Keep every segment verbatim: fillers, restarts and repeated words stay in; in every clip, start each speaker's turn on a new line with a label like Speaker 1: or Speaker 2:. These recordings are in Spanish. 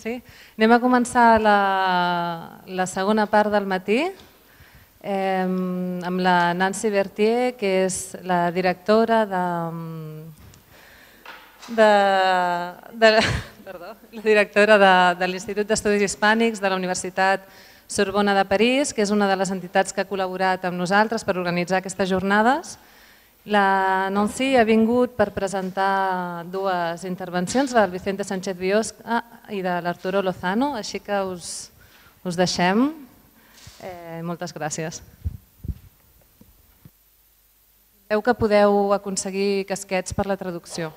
Speaker 1: Sí? Anem a començar la, la segona part del matí eh, amb la Nancy Berthier, que és la directora de, de, de, perdó, la directora de, de l'Institut d'Estudis Hispànics de la Universitat Sorbona de París, que és una de les entitats que ha col·laborat amb nosaltres per organitzar aquestes jornades. La Nancy ha vingut per presentar dues intervencions, la del Vicente Sánchez Biosca i de l'Arturo Lozano, així que us, us deixem. Eh, moltes gràcies. Veu que podeu aconseguir casquets per la traducció.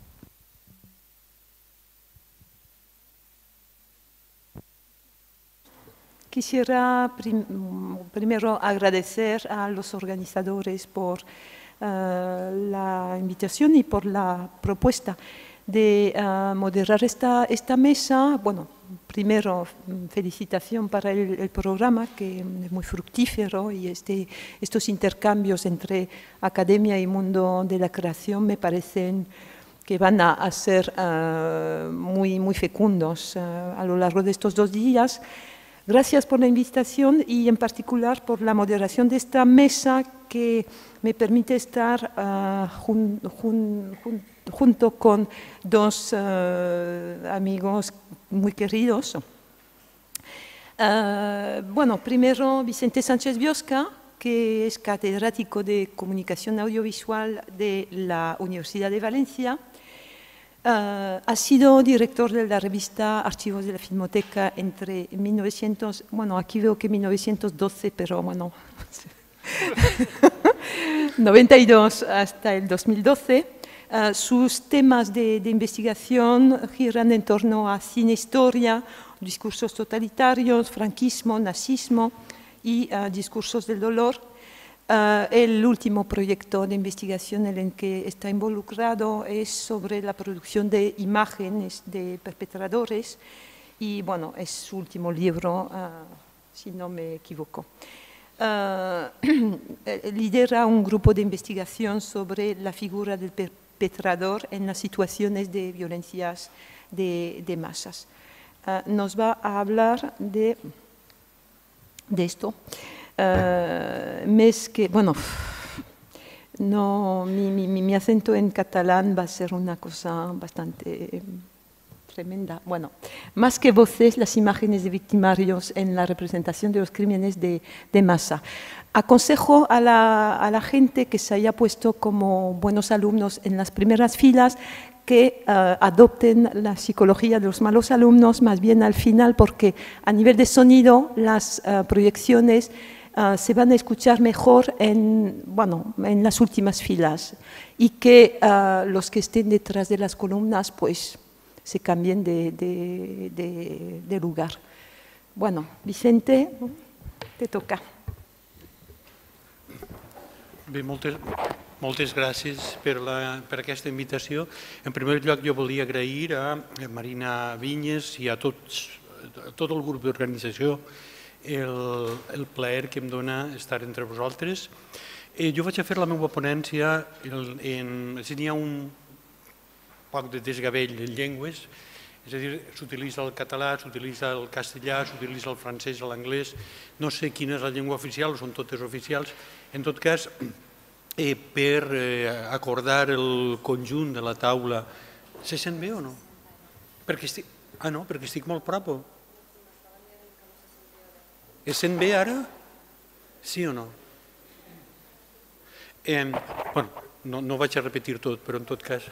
Speaker 2: Quisiera prim primero agradecer a los organizadores por Uh, la invitación y por la propuesta de uh, moderar esta, esta mesa. Bueno, primero, felicitación para el, el programa, que es muy fructífero, y este, estos intercambios entre academia y mundo de la creación me parecen que van a, a ser uh, muy, muy fecundos uh, a lo largo de estos dos días. Gracias por la invitación y en particular por la moderación de esta mesa que me permite estar uh, jun, jun, jun, junto con dos uh, amigos muy queridos. Uh, bueno, primero Vicente Sánchez Biosca, que es catedrático de Comunicación Audiovisual de la Universidad de Valencia. Uh, ha sido director de la revista Archivos de la Filmoteca entre mil novecientos, bueno, aquí veo que mil novecientos doce, pero bueno, noventa y dos hasta el dos mil doce. Uh, sus temas de, de investigación giran en torno a cine, historia, discursos totalitarios, franquismo, nazismo y uh, discursos del dolor. Uh, el último proyecto de investigación en el que está involucrado es sobre la producción de imágenes de perpetradores y, bueno, es su último libro, uh, si no me equivoco. Uh, lidera un grupo de investigación sobre la figura del perpetrador en las situaciones de violencias de, de masas. Uh, nos va a hablar de, de esto. Uh, mes que, bueno, no, mi, mi, mi acento en catalán va a ser una cosa bastante tremenda. Bueno, más que voces, las imágenes de victimarios en la representación de los crímenes de, de masa. Aconsejo a la, a la gente que se haya puesto como buenos alumnos en las primeras filas que uh, adopten la psicología de los malos alumnos más bien al final, porque a nivel de sonido las uh, proyecciones Uh, se van a escuchar mejor en, bueno, en las últimas filas y que uh, los que estén detrás de las columnas pues se cambien de, de, de, de lugar. Bueno, Vicente, te toca.
Speaker 3: Bé, moltes, moltes gràcies per, la, per aquesta invitació. En primer lloc jo volia agrair a Marina Vinyes i a, tots, a tot el grup d'organització El, el plaer que em dona estar entre vosaltres. Eh, jo vaig a fer la meva ponència, el, en, si n'hi ha un poc de desgavell en llengües, és a dir, s'utilitza el català, s'utilitza el castellà, s'utilitza el francès, l'anglès, no sé quina és la llengua oficial, són totes oficials. En tot cas, eh, per eh, acordar el conjunt de la taula, se sent bé o no? Perquè estic, ah no, perquè estic molt prop. Es sent bé ara? Sí o no? Eh, bueno, no, no vaig a repetir tot, però en tot cas...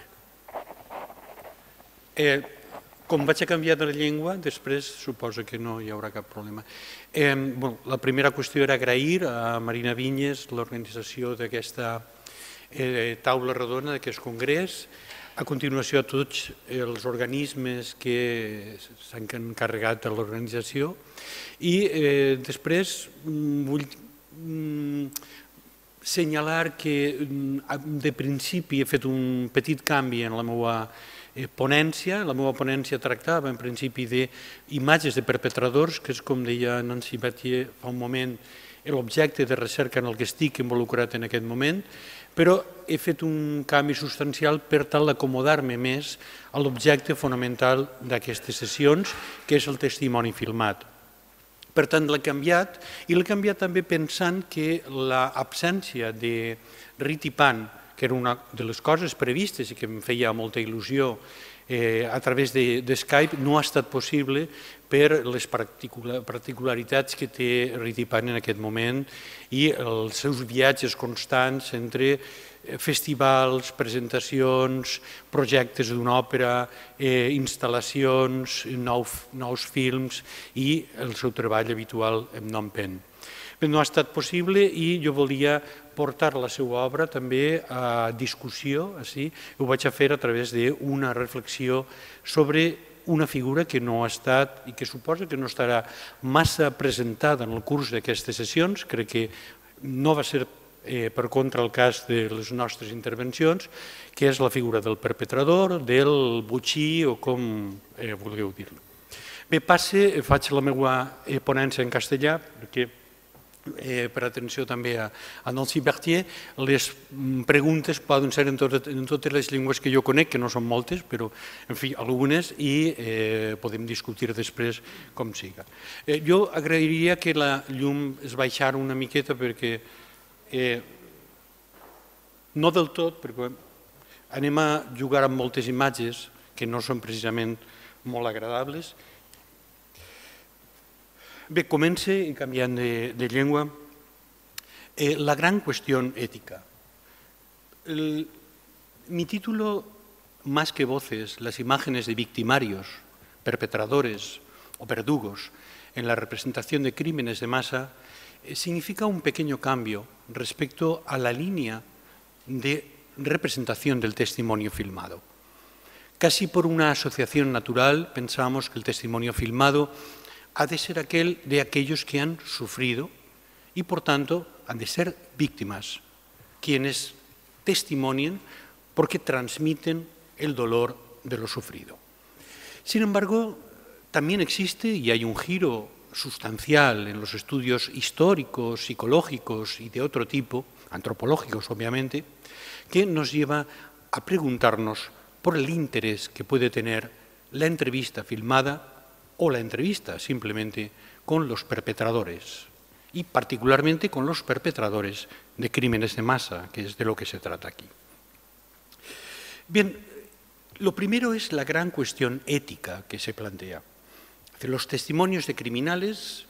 Speaker 3: Eh, com vaig a canviar de llengua, després suposo que no hi haurà cap problema. Eh, bueno, la primera qüestió era agrair a Marina Vinyes l'organització d'aquesta eh, taula redona, d'aquest congrés, a continuació a tots els organismes que s'han encarregat de l'organització i eh, després vull mm, senyalar que de principi he fet un petit canvi en la meva ponència. La meva ponència tractava en principi d'imatges de perpetradors, que és com deia Nancy Berthier fa un moment, l'objecte de recerca en el que estic involucrat en aquest moment, però he fet un canvi substancial per tal d'acomodar-me més a l'objecte fonamental d'aquestes sessions, que és el testimoni filmat. Per tant, l'he canviat, i l'he canviat també pensant que l'absència de Ritipan, que era una de les coses previstes i que em feia molta il·lusió a través de Skype, no ha estat possible per les particularitats que té Ritipan en aquest moment i els seus viatges constants entre festivals, presentacions, projectes d'una òpera, instal·lacions, nous films i el seu treball habitual en Phnom Penh. No ha estat possible i jo volia portar la seva obra també a discussió, ho vaig a fer a través d'una reflexió sobre una figura que no ha estat i que suposa que no estarà massa presentada en el curs d'aquestes sessions, crec que no va ser per contra el cas de les nostres intervencions, que és la figura del perpetrador, del botxí o com vulgueu dir-lo. Bé, passe, faig la meva ponència en castellà, perquè per atenció també a Nancy Berthier, les preguntes poden ser en totes les llengües que jo conec, que no són moltes, però en fi, algunes, i podem discutir després com siga. Jo agrairia que la llum es baixara una miqueta perquè, no del tot, perquè anem a jugar amb moltes imatges que no són precisament molt agradables. Bé, comença, i canviant de llengua, la gran qüestió ètica. Mi título, Más que voces, las imágenes de victimarios, perpetradores o verdugos en la representación de crímenes de masa, significa un pequeño cambio respecto a la línea de representación del testimonio filmado. Casi por una asociación natural pensamos que el testimonio filmado ha de ser aquel de aquellos que han sufrido y, por tanto, han de ser víctimas, quienes testimonien porque transmiten el dolor de lo sufrido. Sin embargo, también existe, y hay un giro sustancial en los estudios históricos, psicológicos y de otro tipo, antropológicos obviamente, que nos lleva a preguntarnos por el interés que puede tener la entrevista filmada o la entrevista simplemente con los perpetradores y particularmente con los perpetradores de crímenes de masa, que es de lo que se trata aquí. Bien, lo primero es la gran cuestión ética que se plantea. Los testimonios de criminales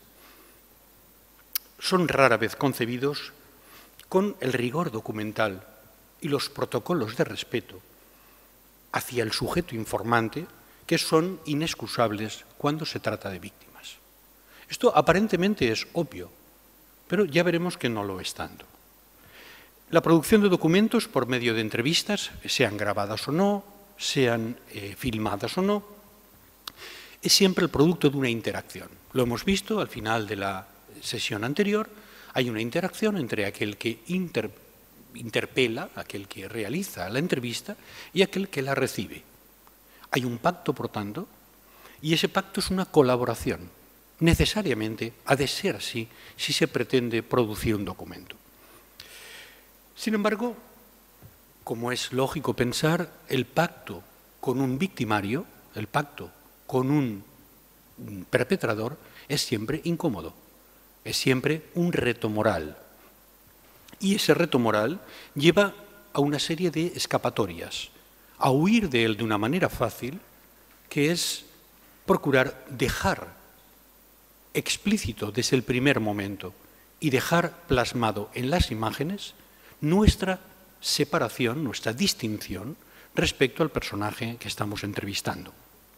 Speaker 3: son rara vez concebidos con el rigor documental y los protocolos de respeto hacia el sujeto informante que son inexcusables cuando se trata de víctimas. Esto aparentemente es obvio, pero ya veremos que no lo es tanto. La producción de documentos por medio de entrevistas, sean grabadas o no, sean eh, filmadas o no, es siempre el producto de una interacción. Lo hemos visto al final de la sesión anterior, hay una interacción entre aquel que inter, interpela, aquel que realiza la entrevista y aquel que la recibe. Hay un pacto, por tanto, y ese pacto es una colaboración. Necesariamente ha de ser así si se pretende producir un documento. Sin embargo, como es lógico pensar, el pacto con un victimario, el pacto con un perpetrador, es siempre incómodo, es siempre un reto moral. Y ese reto moral lleva a una serie de escapatorias, a huir de él de una manera fácil, que es procurar dejar explícito desde el primer momento y dejar plasmado en las imágenes nuestra separación, nuestra distinción respecto al personaje que estamos entrevistando.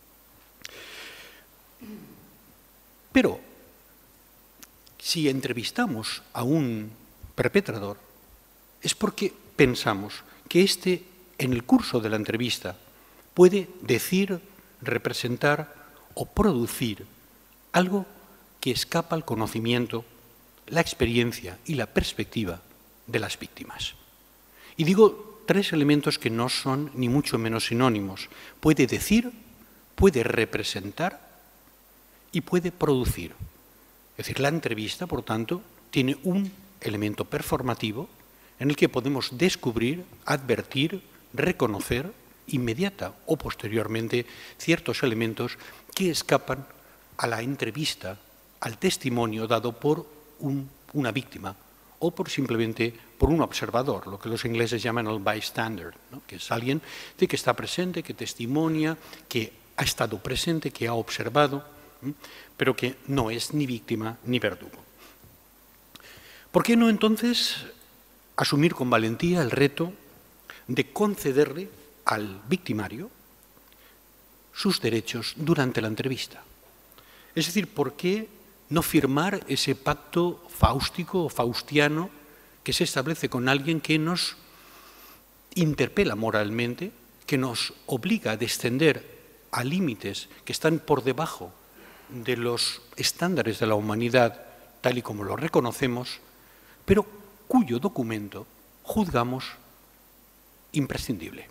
Speaker 3: Pero si entrevistamos a un perpetrador es porque pensamos que éste, en el curso de la entrevista, puede decir, representar o producir algo que escapa al conocimiento, la experiencia y la perspectiva de las víctimas. Y digo tres elementos que no son ni mucho menos sinónimos. Puede decir, puede representar y puede producir. Es decir, la entrevista, por tanto, tiene un elemento performativo en el que podemos descubrir, advertir, reconocer inmediata o posteriormente ciertos elementos que escapan a la entrevista, al testimonio dado por un, una víctima o por simplemente por un observador, lo que los ingleses llaman el bystander, ¿no? Que es alguien de que está presente, que testimonia, que ha estado presente, que ha observado, ¿eh? Pero que no es ni víctima ni verdugo. ¿Por qué no entonces asumir con valentía el reto de concederle al victimario sus derechos durante la entrevista? Es decir, ¿por qué no firmar ese pacto fáustico o faustiano que se establece con alguien que nos interpela moralmente, que nos obliga a descender a límites que están por debajo de los estándares de la humanidad, tal y como lo reconocemos, pero cuyo documento juzgamos imprescindible?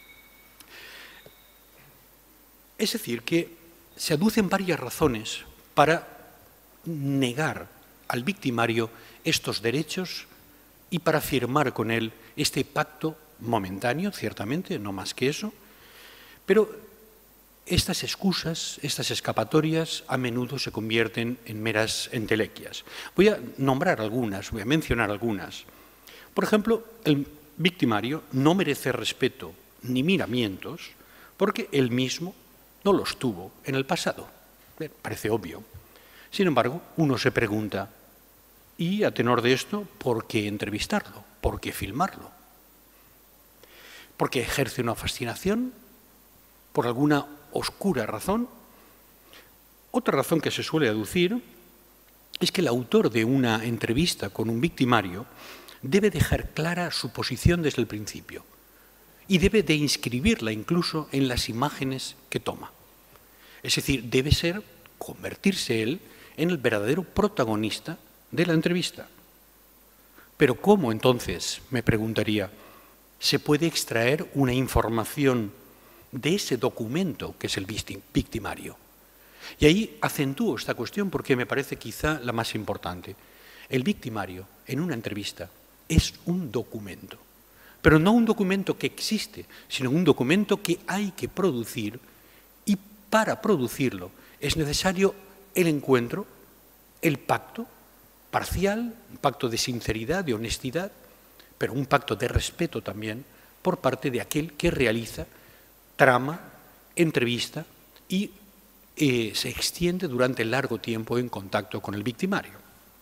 Speaker 3: Es decir, que se aducen varias razones para negar al victimario estos derechos y para firmar con él este pacto momentáneo, ciertamente, no más que eso, pero estas excusas, estas escapatorias, a menudo se convierten en meras entelequias. Voy a nombrar algunas, voy a mencionar algunas. Por ejemplo, el victimario no merece respeto ni miramientos porque él mismo no los tuvo en el pasado. Parece obvio. Sin embargo, uno se pregunta, y a tenor de esto, ¿por qué entrevistarlo? ¿Por qué filmarlo? ¿Porque ejerce una fascinación? ¿Por alguna oscura razón? Otra razón que se suele aducir es que el autor de una entrevista con un victimario debe dejar clara su posición desde el principio y debe de inscribirla incluso en las imágenes que toma. Es decir, debe ser, convertirse él en el verdadero protagonista de la entrevista. Pero ¿cómo entonces, me preguntaría, se puede extraer una información de ese documento que es el victimario? Y ahí acentúo esta cuestión porque me parece quizá la más importante. El victimario, en una entrevista, es un documento, pero no un documento que existe, sino un documento que hay que producir, y para producirlo es necesario el encuentro, el pacto parcial, un pacto de sinceridad, de honestidad, pero un pacto de respeto también por parte de aquel que realiza, trama, entrevista y eh, se extiende durante largo tiempo en contacto con el victimario.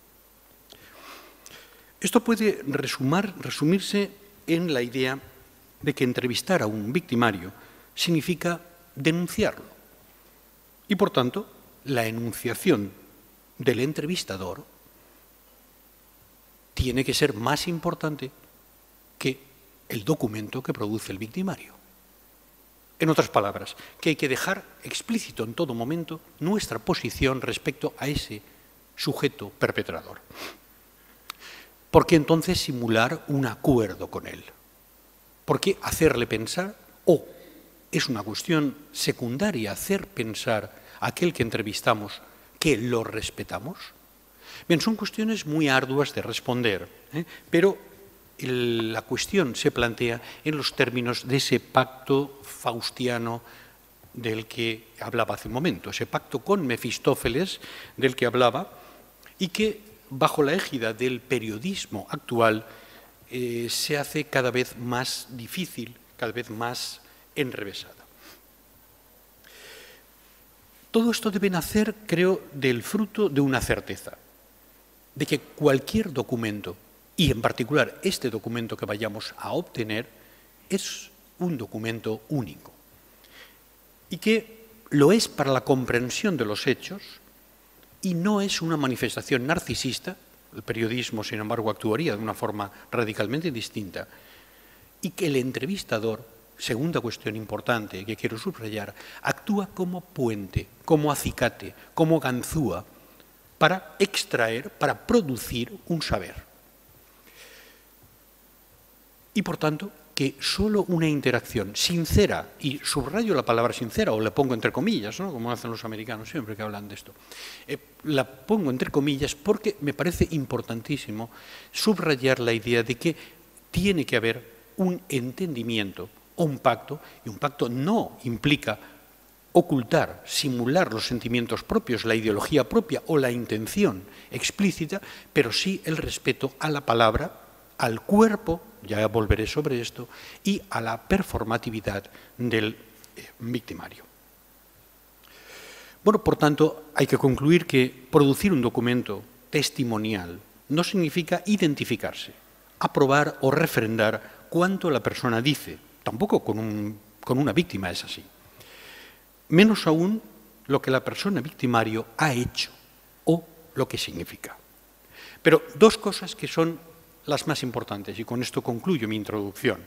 Speaker 3: Esto puede resumar, resumirse en la idea de que entrevistar a un victimario significa denunciarlo. Y por tanto, la enunciación del entrevistador tiene que ser más importante que el documento que produce el victimario. En otras palabras, que hay que dejar explícito en todo momento nuestra posición respecto a ese sujeto perpetrador. ¿Por qué entonces simular un acuerdo con él? ¿Por qué hacerle pensar, o es una cuestión secundaria hacer pensar a aquel que entrevistamos que lo respetamos? Bien, son cuestiones muy arduas de responder, ¿eh? pero el, la cuestión se plantea en los términos de ese pacto faustiano del que hablaba hace un momento, ese pacto con Mefistófeles del que hablaba y que bajo la égida del periodismo actual eh, se hace cada vez más difícil, cada vez más enrevesada. Todo esto debe nacer, creo, del fruto de una certeza, de que cualquier documento, y en particular este documento que vayamos a obtener, es un documento único, y que lo es para la comprensión de los hechos y no es una manifestación narcisista. El periodismo, sin embargo, actuaría de una forma radicalmente distinta, y que el entrevistador, segunda cuestión importante que quiero subrayar, actúa como puente, como acicate, como ganzúa, para extraer, para producir un saber. Y por tanto, que solo una interacción sincera, y subrayo la palabra sincera, o la pongo entre comillas, ¿no?, como hacen los americanos siempre que hablan de esto, eh, la pongo entre comillas porque me parece importantísimo subrayar la idea de que tiene que haber un entendimiento o un pacto, y un pacto no implica ocultar, simular los sentimientos propios, la ideología propia o la intención explícita, pero sí el respeto a la palabra, al cuerpo, ya volveré sobre esto, y a la performatividad del eh, victimario. Bueno, por tanto, hay que concluir que producir un documento testimonial no significa identificarse, aprobar o refrendar cuanto la persona dice. Tampoco con, un, con una víctima es así. Menos aún lo que la persona victimario ha hecho o lo que significa. Pero dos cosas que son las más importantes, y con esto concluyo mi introducción.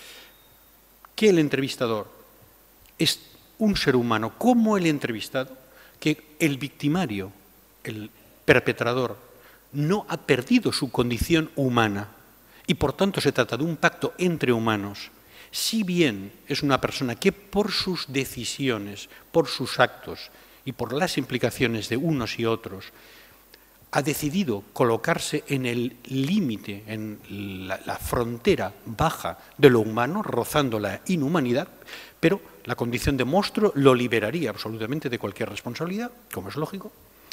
Speaker 3: Que el entrevistador es un ser humano como el entrevistado, que el victimario, el perpetrador, no ha perdido su condición humana y por tanto se trata de un pacto entre humanos. Si bien es una persona que por sus decisiones, por sus actos y por las implicaciones de unos y otros, ha decidido colocarse en el límite, en la, la frontera baja de lo humano, rozando la inhumanidad, pero la condición de monstruo lo liberaría absolutamente de cualquier responsabilidad, como es lógico.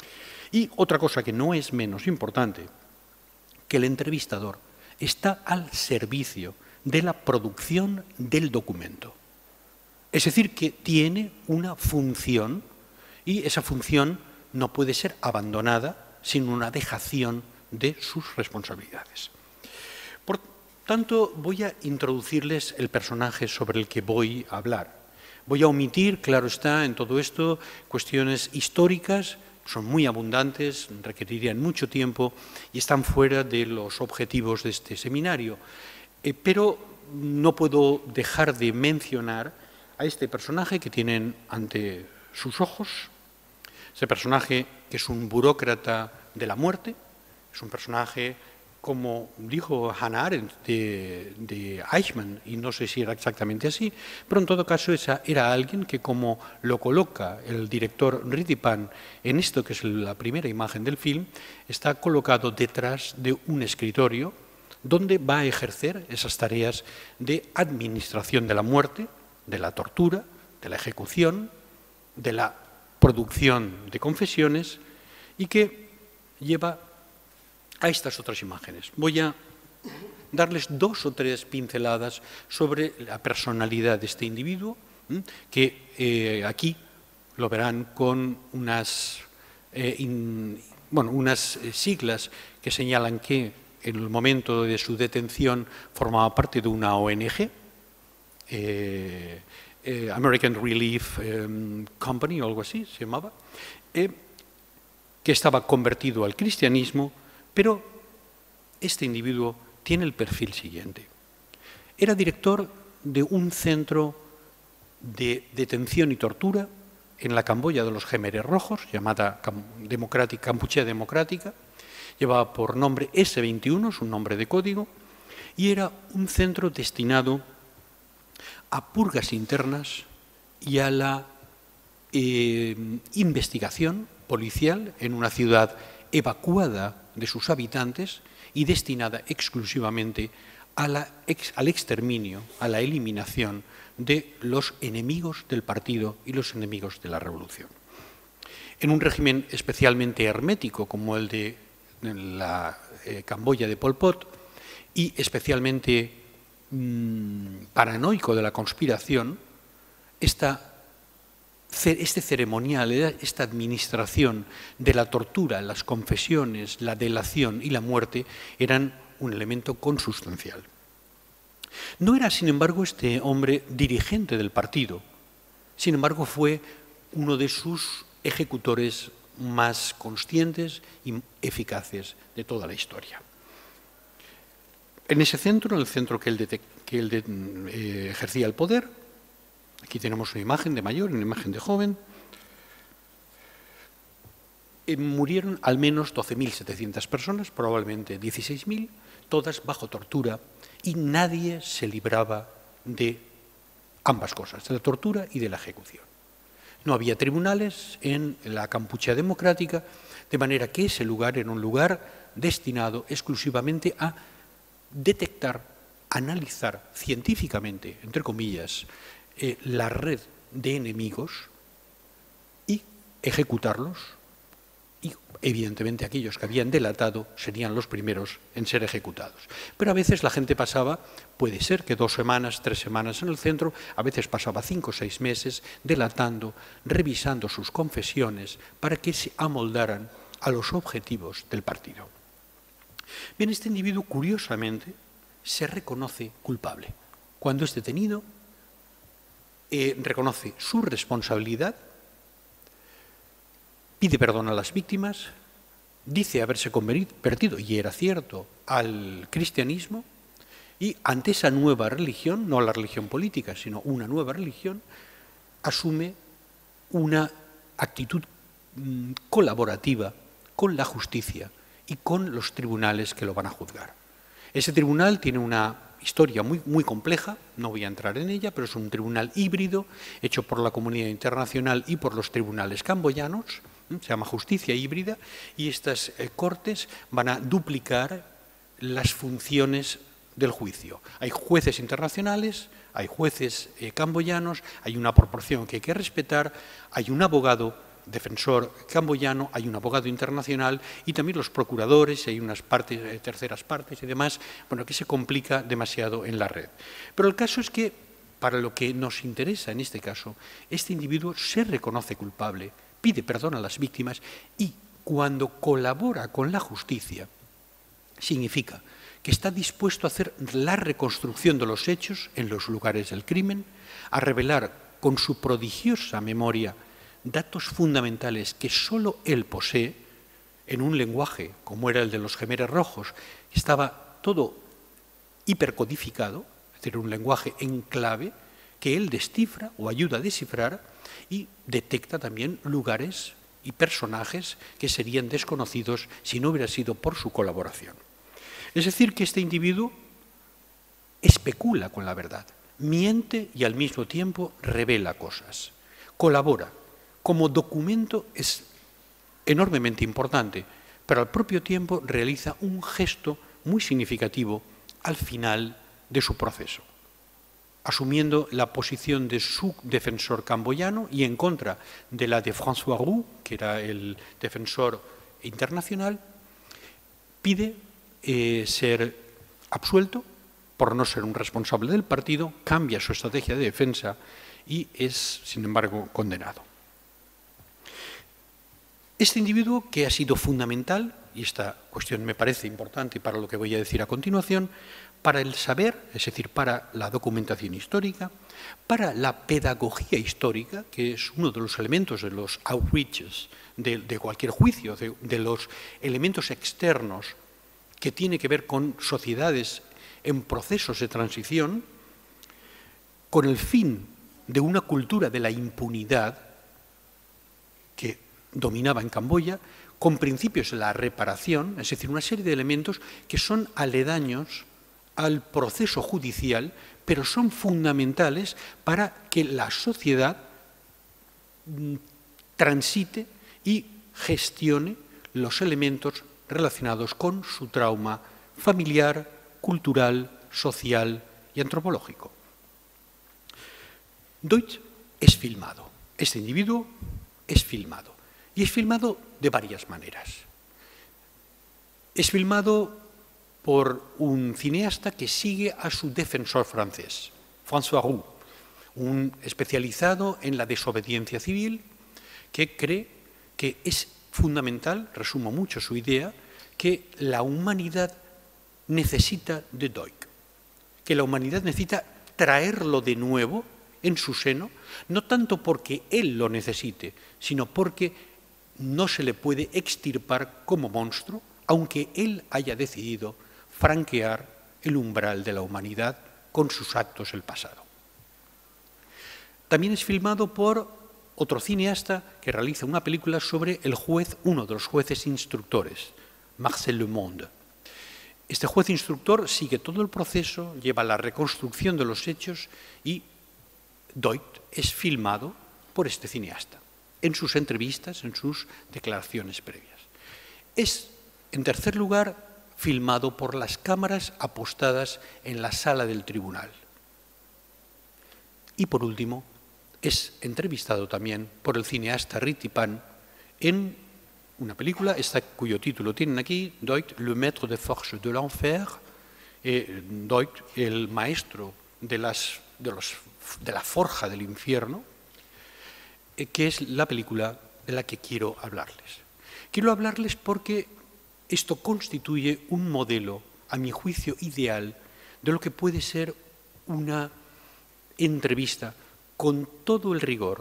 Speaker 3: Y otra cosa que no es menos importante, que el entrevistador está al servicio de la producción del documento. Es decir, que tiene una función y esa función no puede ser abandonada sin una dejación de sus responsabilidades. Por tanto, voy a introducirles el personaje sobre el que voy a hablar. Voy a omitir, claro está, en todo esto, cuestiones históricas, son muy abundantes, requerirían mucho tiempo y están fuera de los objetivos de este seminario. Eh, pero no puedo dejar de mencionar a este personaje que tienen ante sus ojos. Ese personaje que es un burócrata de la muerte, es un personaje, como dijo Hannah Arendt, de, de Eichmann, y no sé si era exactamente así, pero en todo caso esa era alguien que, como lo coloca el director Ridipan en esto que es la primera imagen del film, está colocado detrás de un escritorio donde va a ejercer esas tareas de administración de la muerte, de la tortura, de la ejecución, de la producción de confesiones, y que lleva a estas otras imágenes. Voy a darles dos o tres pinceladas sobre la personalidad de este individuo, que eh, aquí lo verán con unas, eh, in, bueno, unas siglas que señalan que en el momento de su detención formaba parte de una O N G, eh, eh, American Relief eh, Company o algo así se llamaba, eh, que estaba convertido al cristianismo, pero este individuo tiene el perfil siguiente. Era director de un centro de detención y tortura en la Camboya de los Jemeres Rojos, llamada Democrática, Kampuchea Democrática, llevaba por nombre ese veintiuno, es un nombre de código, y era un centro destinado a purgas internas y a la eh, investigación policial en una ciudad evacuada de sus habitantes y destinada exclusivamente a la ex, al exterminio, a la eliminación de los enemigos del partido y los enemigos de la revolución. En un régimen especialmente hermético como el de la eh, Camboya de Pol Pot y especialmente mmm, paranoico de la conspiración, esta este ceremonial, esta administración de la tortura, las confesiones, la delación y la muerte eran un elemento consustancial. No era, sin embargo, este hombre dirigente del partido, sin embargo fue uno de sus ejecutores más conscientes y eficaces de toda la historia. En ese centro, en el centro que él, de, que él de, eh, ejercía el poder, aquí tenemos una imagen de mayor, una imagen de joven. Eh, murieron al menos doce mil setecientas personas, probablemente dieciséis mil, todas bajo tortura y nadie se libraba de ambas cosas, de la tortura y de la ejecución. No había tribunales en la Kampuchea democrática, de manera que ese lugar era un lugar destinado exclusivamente a detectar, analizar científicamente, entre comillas, eh, la red de enemigos y ejecutarlos, y evidentemente aquellos que habían delatado serían los primeros en ser ejecutados. Pero a veces la gente pasaba, puede ser que dos semanas, tres semanas en el centro, a veces pasaba cinco o seis meses delatando, revisando sus confesiones para que se amoldaran a los objetivos del partido. Bien, este individuo, curiosamente, se reconoce culpable. Cuando es detenido, eh, reconoce su responsabilidad, pide perdón a las víctimas, dice haberse convertido, y era cierto, al cristianismo, y ante esa nueva religión, no la religión política, sino una nueva religión, asume una actitud mm, colaborativa con la justicia y con los tribunales que lo van a juzgar. Ese tribunal tiene una historia muy, muy compleja, no voy a entrar en ella, pero es un tribunal híbrido hecho por la comunidad internacional y por los tribunales camboyanos, se llama justicia híbrida, y estas eh, cortes van a duplicar las funciones del juicio. Hay jueces internacionales, hay jueces eh, camboyanos, hay una proporción que hay que respetar, hay un abogado defensor camboyano, hay un abogado internacional y también los procuradores, hay unas partes, eh, terceras partes y demás, bueno, que se complica demasiado en la red. Pero el caso es que, para lo que nos interesa en este caso, este individuo se reconoce culpable, pide perdón a las víctimas y cuando colabora con la justicia, significa que está dispuesto a hacer la reconstrucción de los hechos en los lugares del crimen, a revelar con su prodigiosa memoria datos fundamentales que solo él posee, en un lenguaje como era el de los Jemeres Rojos, estaba todo hipercodificado, es decir, un lenguaje en clave que él descifra o ayuda a descifrar y detecta también lugares y personajes que serían desconocidos si no hubiera sido por su colaboración. Es decir, que este individuo especula con la verdad, miente y al mismo tiempo revela cosas, colabora. Como documento es enormemente importante, pero al propio tiempo realiza un gesto muy significativo al final de su proceso, asumiendo la posición de su defensor camboyano y en contra de la de François Roux, que era el defensor internacional, pide eh, ser absuelto por no ser un responsable del partido, cambia su estrategia de defensa y es, sin embargo, condenado. Este individuo, que ha sido fundamental, y esta cuestión me parece importante para lo que voy a decir a continuación, para el saber, es decir, para la documentación histórica, para la pedagogía histórica, que es uno de los elementos de los outreaches de, de cualquier juicio, de, de los elementos externos que tiene que ver con sociedades en procesos de transición, con el fin de una cultura de la impunidad que dominaba en Camboya, con principios de la reparación, es decir, una serie de elementos que son aledaños al proceso judicial, pero son fundamentales para que la sociedad transite y gestione los elementos relacionados con su trauma familiar, cultural, social y antropológico. Deutsch es filmado, este individuo es filmado, y es filmado de varias maneras. Es filmado por un cineasta que sigue a su defensor francés, François Roux, un especializado en la desobediencia civil que cree que es fundamental, resumo mucho su idea, que la humanidad necesita de Deutsch, que la humanidad necesita traerlo de nuevo en su seno, no tanto porque él lo necesite, sino porque no se le puede extirpar como monstruo, aunque él haya decidido franquear el umbral de la humanidad con sus actos del pasado. También es filmado por otro cineasta que realiza una película sobre el juez, uno de los jueces instructores, Marcel Le Monde. Este juez instructor sigue todo el proceso, lleva la reconstrucción de los hechos y Doig es filmado por este cineasta en sus entrevistas, en sus declaraciones previas. Es, en tercer lugar, filmado por las cámaras apostadas en la sala del tribunal. Y por último, es entrevistado también por el cineasta Ritipan en una película, esta, cuyo título tienen aquí, Doig, Le maître de force de l'enfer, eh, Doig, el maestro de, las, de, los, de la forja del infierno, eh, que es la película de la que quiero hablarles. Quiero hablarles porque esto constituye un modelo, a mi juicio, ideal de lo que puede ser una entrevista con todo el rigor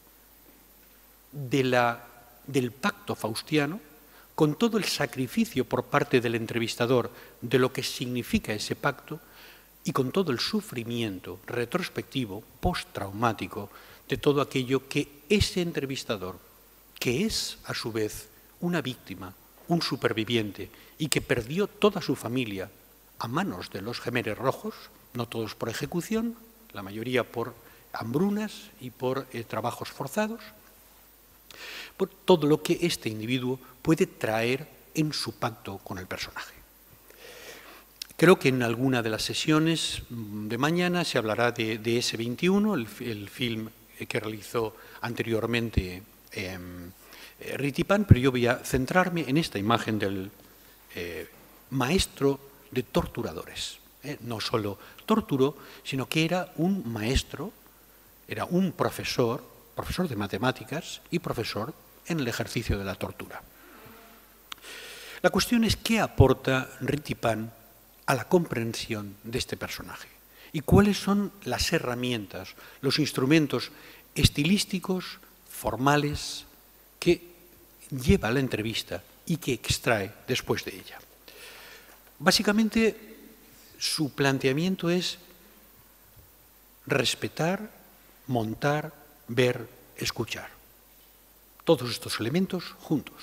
Speaker 3: de la, del pacto faustiano, con todo el sacrificio por parte del entrevistador de lo que significa ese pacto y con todo el sufrimiento retrospectivo, postraumático, de todo aquello que ese entrevistador, que es a su vez una víctima, un superviviente y que perdió toda su familia a manos de los Jemeres Rojos, no todos por ejecución, la mayoría por hambrunas y por eh, trabajos forzados, por todo lo que este individuo puede traer en su pacto con el personaje. Creo que en alguna de las sesiones de mañana se hablará de, de ese veintiuno, el, el film que realizó anteriormente eh, eh, Ritipan, pero yo voy a centrarme en esta imagen del eh, maestro de torturadores. Eh, no solo torturó, sino que era un maestro, era un profesor, profesor de matemáticas y profesor en el ejercicio de la tortura. La cuestión es qué aporta Ritipan a la comprensión de este personaje y cuáles son las herramientas, los instrumentos estilísticos, formales, que lleva a la entrevista y que extrae después de ella. Básicamente, su planteamiento es respetar, montar, ver, escuchar. Todos estos elementos juntos.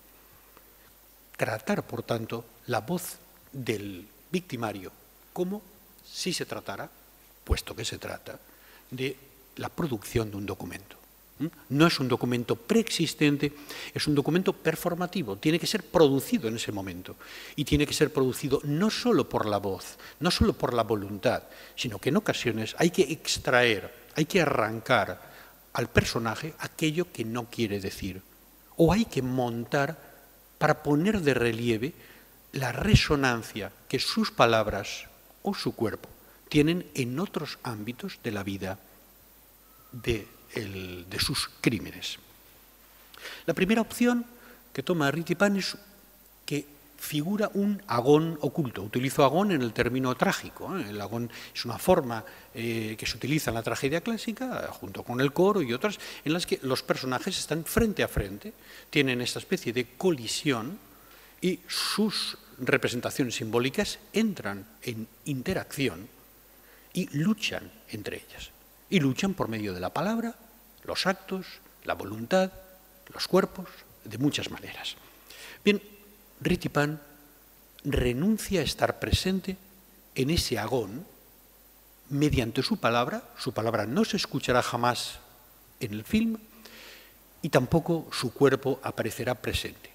Speaker 3: Tratar, por tanto, la voz del victimario como si se tratara, puesto que se trata, de la producción de un documento. No es un documento preexistente, es un documento performativo, tiene que ser producido en ese momento y tiene que ser producido no solo por la voz, no solo por la voluntad, sino que en ocasiones hay que extraer, hay que arrancar al personaje aquello que no quiere decir, o hay que montar para poner de relieve la resonancia que sus palabras o su cuerpo tienen en otros ámbitos de la vida de, el, de sus crímenes. La primera opción que toma Ritipan es que figura un agón oculto. Utilizo agón en el término trágico. ¿eh? El agón es una forma eh, que se utiliza en la tragedia clásica, junto con el coro y otras, en las que los personajes están frente a frente, tienen esta especie de colisión y sus representaciones simbólicas entran en interacción y luchan entre ellas. Y luchan por medio de la palabra, los actos, la voluntad, los cuerpos, de muchas maneras. Bien, Ritipan renuncia a estar presente en ese agón mediante su palabra. Su palabra no se escuchará jamás en el film y tampoco su cuerpo aparecerá presente.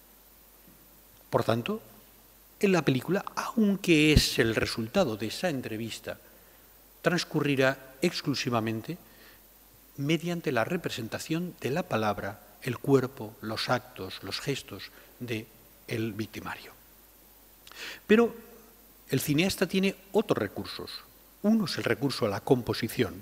Speaker 3: Por tanto, en la película, aunque es el resultado de esa entrevista, transcurrirá exclusivamente mediante la representación de la palabra, el cuerpo, los actos, los gestos del victimario. Pero el cineasta tiene otros recursos. Uno es el recurso a la composición.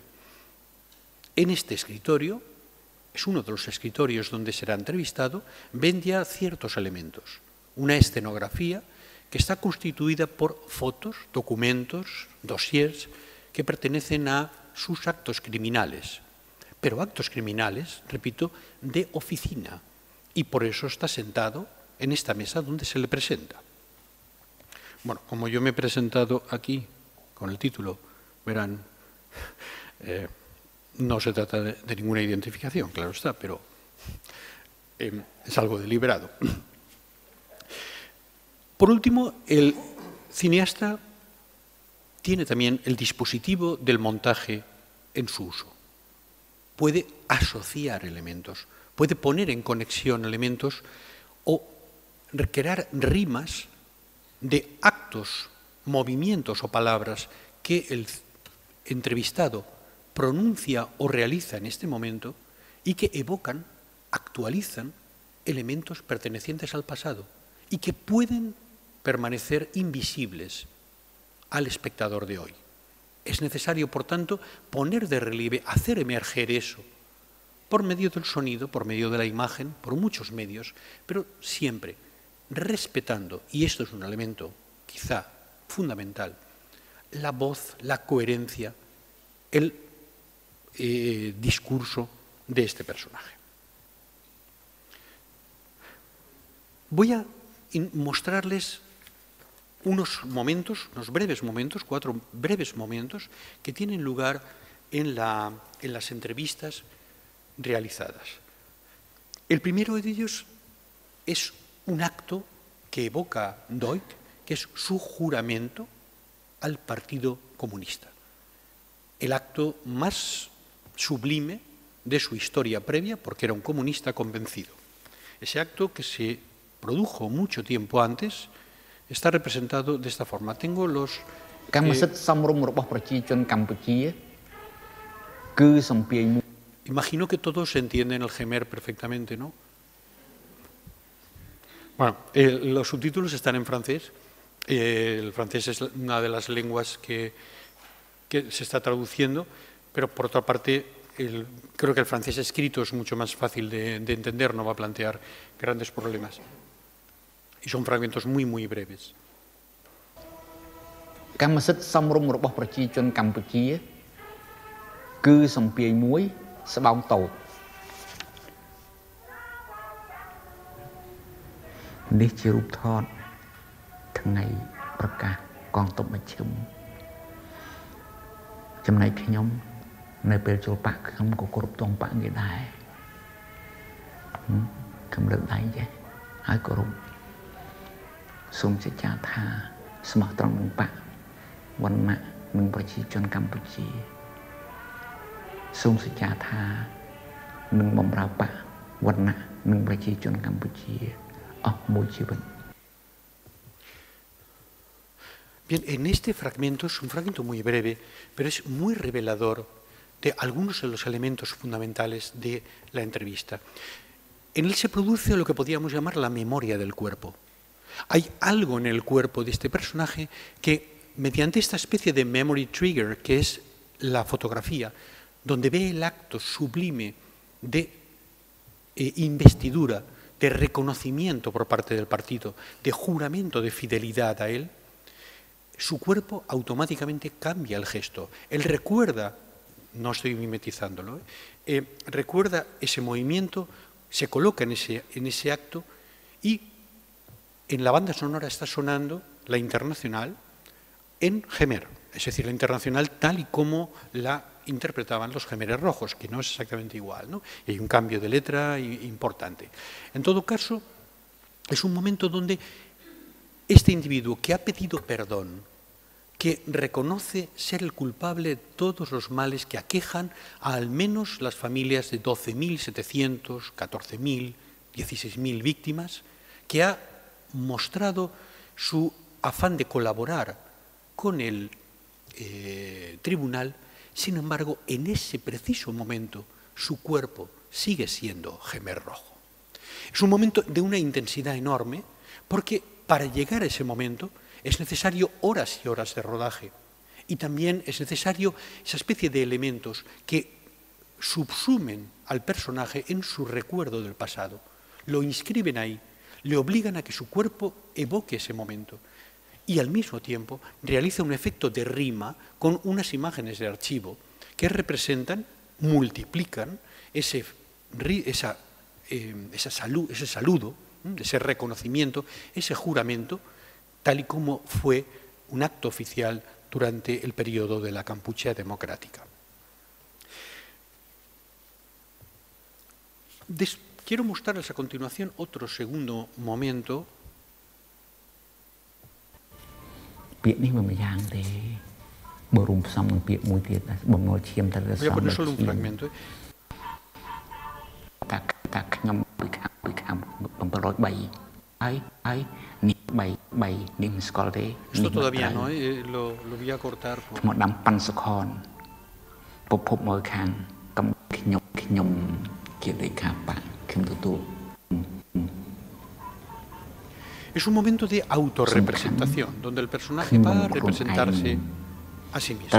Speaker 3: En este escritorio, es uno de los escritorios donde será entrevistado, ven ya ciertos elementos. Una escenografía que está constituida por fotos, documentos, dossiers, que pertenecen a sus actos criminales, pero actos criminales, repito, de oficina, y por eso está sentado en esta mesa donde se le presenta. Bueno, como yo me he presentado aquí con el título, verán, eh, no se trata de, de ninguna identificación, claro está, pero eh, es algo deliberado. Por último, el cineasta tiene también el dispositivo del montaje en su uso. Puede asociar elementos, puede poner en conexión elementos o crear rimas de actos, movimientos o palabras que el entrevistado pronuncia o realiza en este momento y que evocan, actualizan elementos pertenecientes al pasado y que pueden permanecer invisibles al espectador de hoy. Es necesario, por tanto, poner de relieve, hacer emerger eso, por medio del sonido, por medio de la imagen, por muchos medios, pero siempre respetando, y esto es un elemento quizá fundamental, la voz, la coherencia, el eh, discurso de este personaje. Voy a mostrarles unos momentos, unos breves momentos, cuatro breves momentos que tienen lugar en, la, en las entrevistas realizadas. El primero de ellos es un acto que evoca Doig, que es su juramento al Partido Comunista. El acto más sublime de su historia previa, porque era un comunista convencido. Ese acto, que se produjo mucho tiempo antes, está representado de esta forma. Tengo los... Eh, imagino que todos entienden el Khmer perfectamente, ¿no? Bueno, eh, los subtítulos están en francés. Eh, el francés es una de las lenguas que, que se está traduciendo, pero por otra parte, el, creo que el francés escrito es mucho más fácil de, de entender, no va a plantear grandes problemas. Y son fragmentos muy, muy breves. Bien, en este fragmento, es un fragmento muy breve, pero es muy revelador de algunos de los elementos fundamentales de la entrevista. En él se produce lo que podríamos llamar la memoria del cuerpo. Hay algo en el cuerpo de este personaje que, mediante esta especie de memory trigger, que es la fotografía, donde ve el acto sublime de eh, investidura, de reconocimiento por parte del partido, de juramento de fidelidad a él, su cuerpo automáticamente cambia el gesto. Él recuerda, no estoy mimetizándolo, ¿eh? Eh, recuerda ese movimiento, se coloca en ese, en ese acto y en la banda sonora está sonando la Internacional en Khmer, es decir, la Internacional tal y como la interpretaban los Khmeres rojos, que no es exactamente igual, ¿no? Y hay un cambio de letra importante. En todo caso, es un momento donde este individuo que ha pedido perdón, que reconoce ser el culpable de todos los males que aquejan a al menos las familias de doce mil setecientos, catorce mil, dieciséis mil víctimas, que ha mostrado su afán de colaborar con el eh, tribunal, sin embargo, en ese preciso momento, su cuerpo sigue siendo Khmer rojo. Es un momento de una intensidad enorme, porque para llegar a ese momento es necesario horas y horas de rodaje y también es necesario esa especie de elementos que subsumen al personaje en su recuerdo del pasado, lo inscriben ahí, le obligan a que su cuerpo evoque ese momento y al mismo tiempo realiza un efecto de rima con unas imágenes de archivo que representan, multiplican ese, esa, eh, esa salud, ese saludo, ese reconocimiento, ese juramento, tal y como fue un acto oficial durante el periodo de la Kampuchea democrática. Des- quiero mostrarles a continuación otro segundo momento. Voy a poner solo un fragmento. ¿eh? Esto todavía no, ¿eh? lo, lo voy a cortar. Por... Es un momento de autorrepresentación, donde el personaje va a representarse a sí mismo.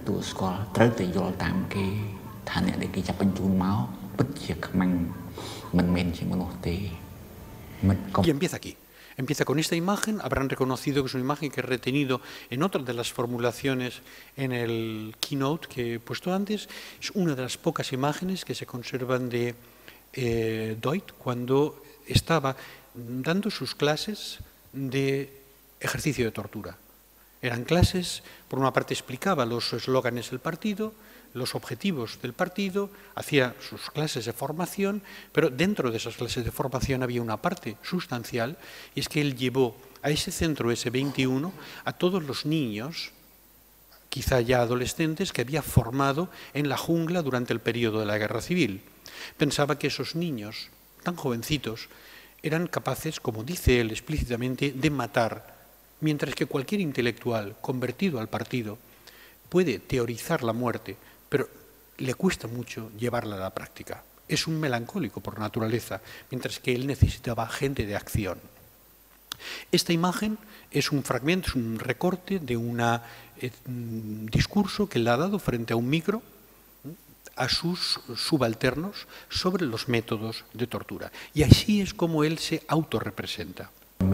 Speaker 3: Y empieza aquí. Empieza con esta imagen, habrán reconocido que es una imagen que he retenido en otra de las formulaciones en el keynote que he puesto antes. Es una de las pocas imágenes que se conservan de eh, Doig cuando estaba dando sus clases de ejercicio de tortura. Eran clases, por una parte explicaba los eslóganes del partido, los objetivos del partido, hacía sus clases de formación, pero dentro de esas clases de formación había una parte sustancial, y es que él llevó a ese centro ese veintiuno a todos los niños, quizá ya adolescentes, que había formado en la jungla durante el periodo de la Guerra Civil. Pensaba que esos niños, tan jovencitos, eran capaces, como dice él explícitamente, de matar, mientras que cualquier intelectual convertido al partido puede teorizar la muerte, pero le cuesta mucho llevarla a la práctica. Es un melancólico por naturaleza, mientras que él necesitaba gente de acción. Esta imagen es un fragmento, es un recorte de un eh, discurso que él ha dado frente a un micro a sus subalternos sobre los métodos de tortura. Y así es como él se autorrepresenta.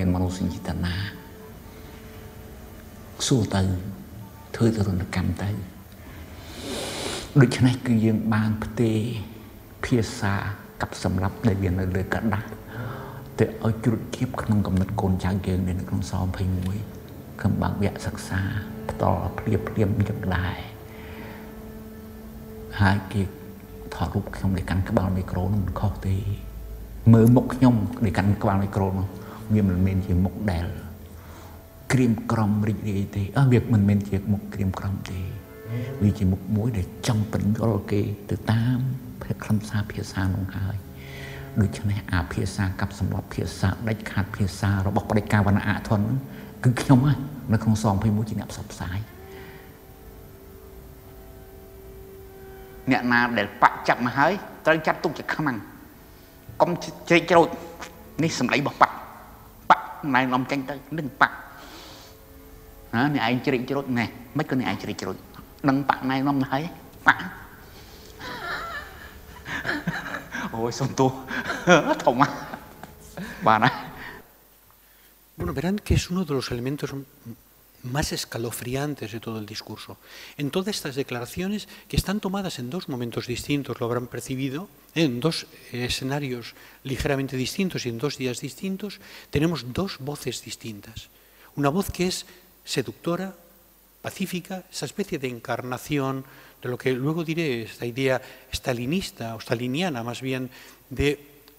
Speaker 3: Bueno, verán que es uno de los elementos más escalofriantes de todo el discurso. En todas estas declaraciones, que están tomadas en dos momentos distintos, lo habrán percibido, en dos escenarios ligeramente distintos y en dos días distintos, tenemos dos voces distintas. Una voz que es seductora, pacífica, esa especie de encarnación de lo que luego diré, esta idea stalinista o staliniana más bien de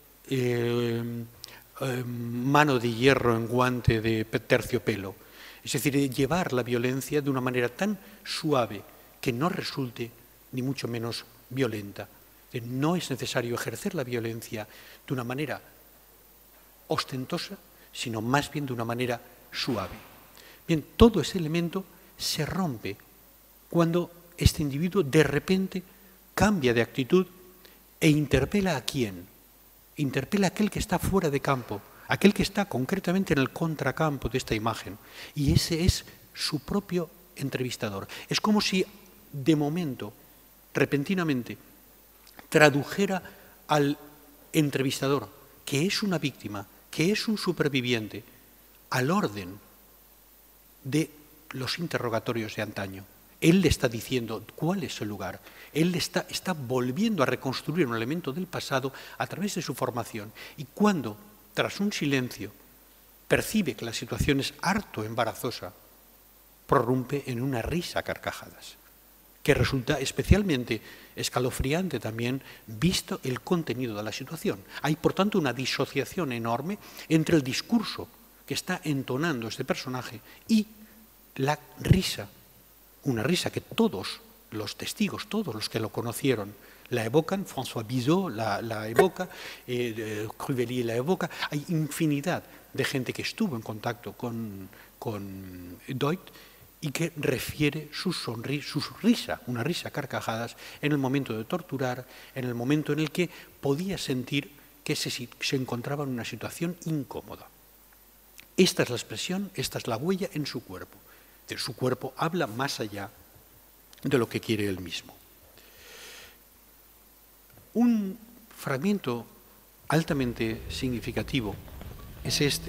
Speaker 3: eh, eh, mano de hierro en guante de terciopelo. Es decir, de llevar la violencia de una manera tan suave que no resulte ni mucho menos violenta. No es necesario ejercer la violencia de una manera ostentosa, sino más bien de una manera suave. Bien, todo ese elemento se rompe cuando este individuo de repente cambia de actitud e interpela a quién. Interpela a aquel que está fuera de campo, aquel que está concretamente en el contracampo de esta imagen. Y ese es su propio entrevistador. Es como si de momento, repentinamente, tradujera al entrevistador, que es una víctima, que es un superviviente, al orden de los interrogatorios de antaño. Él le está diciendo cuál es el lugar. Él le está, está volviendo a reconstruir un elemento del pasado a través de su formación. Y cuando, tras un silencio, percibe que la situación es harto embarazosa, prorrumpe en una risa a carcajadas, que resulta especialmente escalofriante también visto el contenido de la situación. Hay, por tanto, una disociación enorme entre el discurso que está entonando este personaje y la risa, una risa que todos los testigos, todos los que lo conocieron, la evocan. François Bizot la, la evoca, eh, Cruvellier la evoca. Hay infinidad de gente que estuvo en contacto con, con Doigt y que refiere su, sonri su risa, una risa a carcajadas, en el momento de torturar, en el momento en el que podía sentir que se, se encontraba en una situación incómoda. Esta es la expresión, esta es la huella en su cuerpo. De su cuerpo habla más allá de lo que quiere él mismo. Un fragmento altamente significativo es este.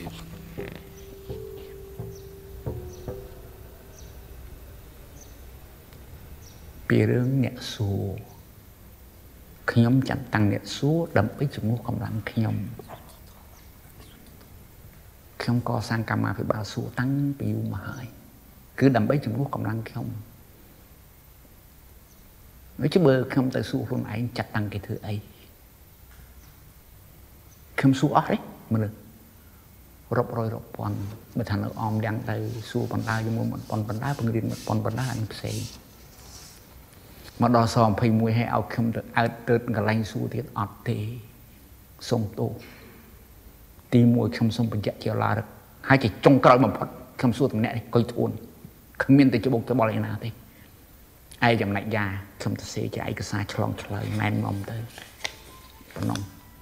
Speaker 4: Pirungអ្នកសួរខ្ញុំចាត់តាំងអ្នកសួរដើម្បីជំនួសកម្លាំងខ្ញុំខ្ញុំកសាងកម្មាភិបាលសួរតាំងពីយូរមកហើយគឺដើម្បីជំនួសកម្លាំងខ្ញុំហើយchứបើខ្ញុំទៅសួរខ្លួនឯងចាត់តាំងគេធ្វើអីខ្ញុំសួរអស់ទេមនុស្សរាប់រយរាប់ពាន់បើថានៅអមទាំងទៅសួរបណ្ដាជាមួយមិនប៉ុនបណ្ដាបង្រៀនមិនប៉ុនបណ្ដាអញផ្សេងមកដល់សยี่สิบเอ็ดឲ្យខ្ញុំទៅអើតទៅកន្លែងសួរទៀតអត់ទេសុំទោសទីមួយខ្ញុំសូមបញ្ជាក់ជាឡារឹកហើយជាចុងក្រោយបំផុតខ្ញុំសួរតំណែងនេះកុយធួនគ្មានតែច្បុកច្បល់ឯណាទេឯចំណែកយ៉ាខ្ញុំទៅសេជាឯកសារឆ្លងឆ្លើយណែននាំទៅប៉ុណ្ណឹង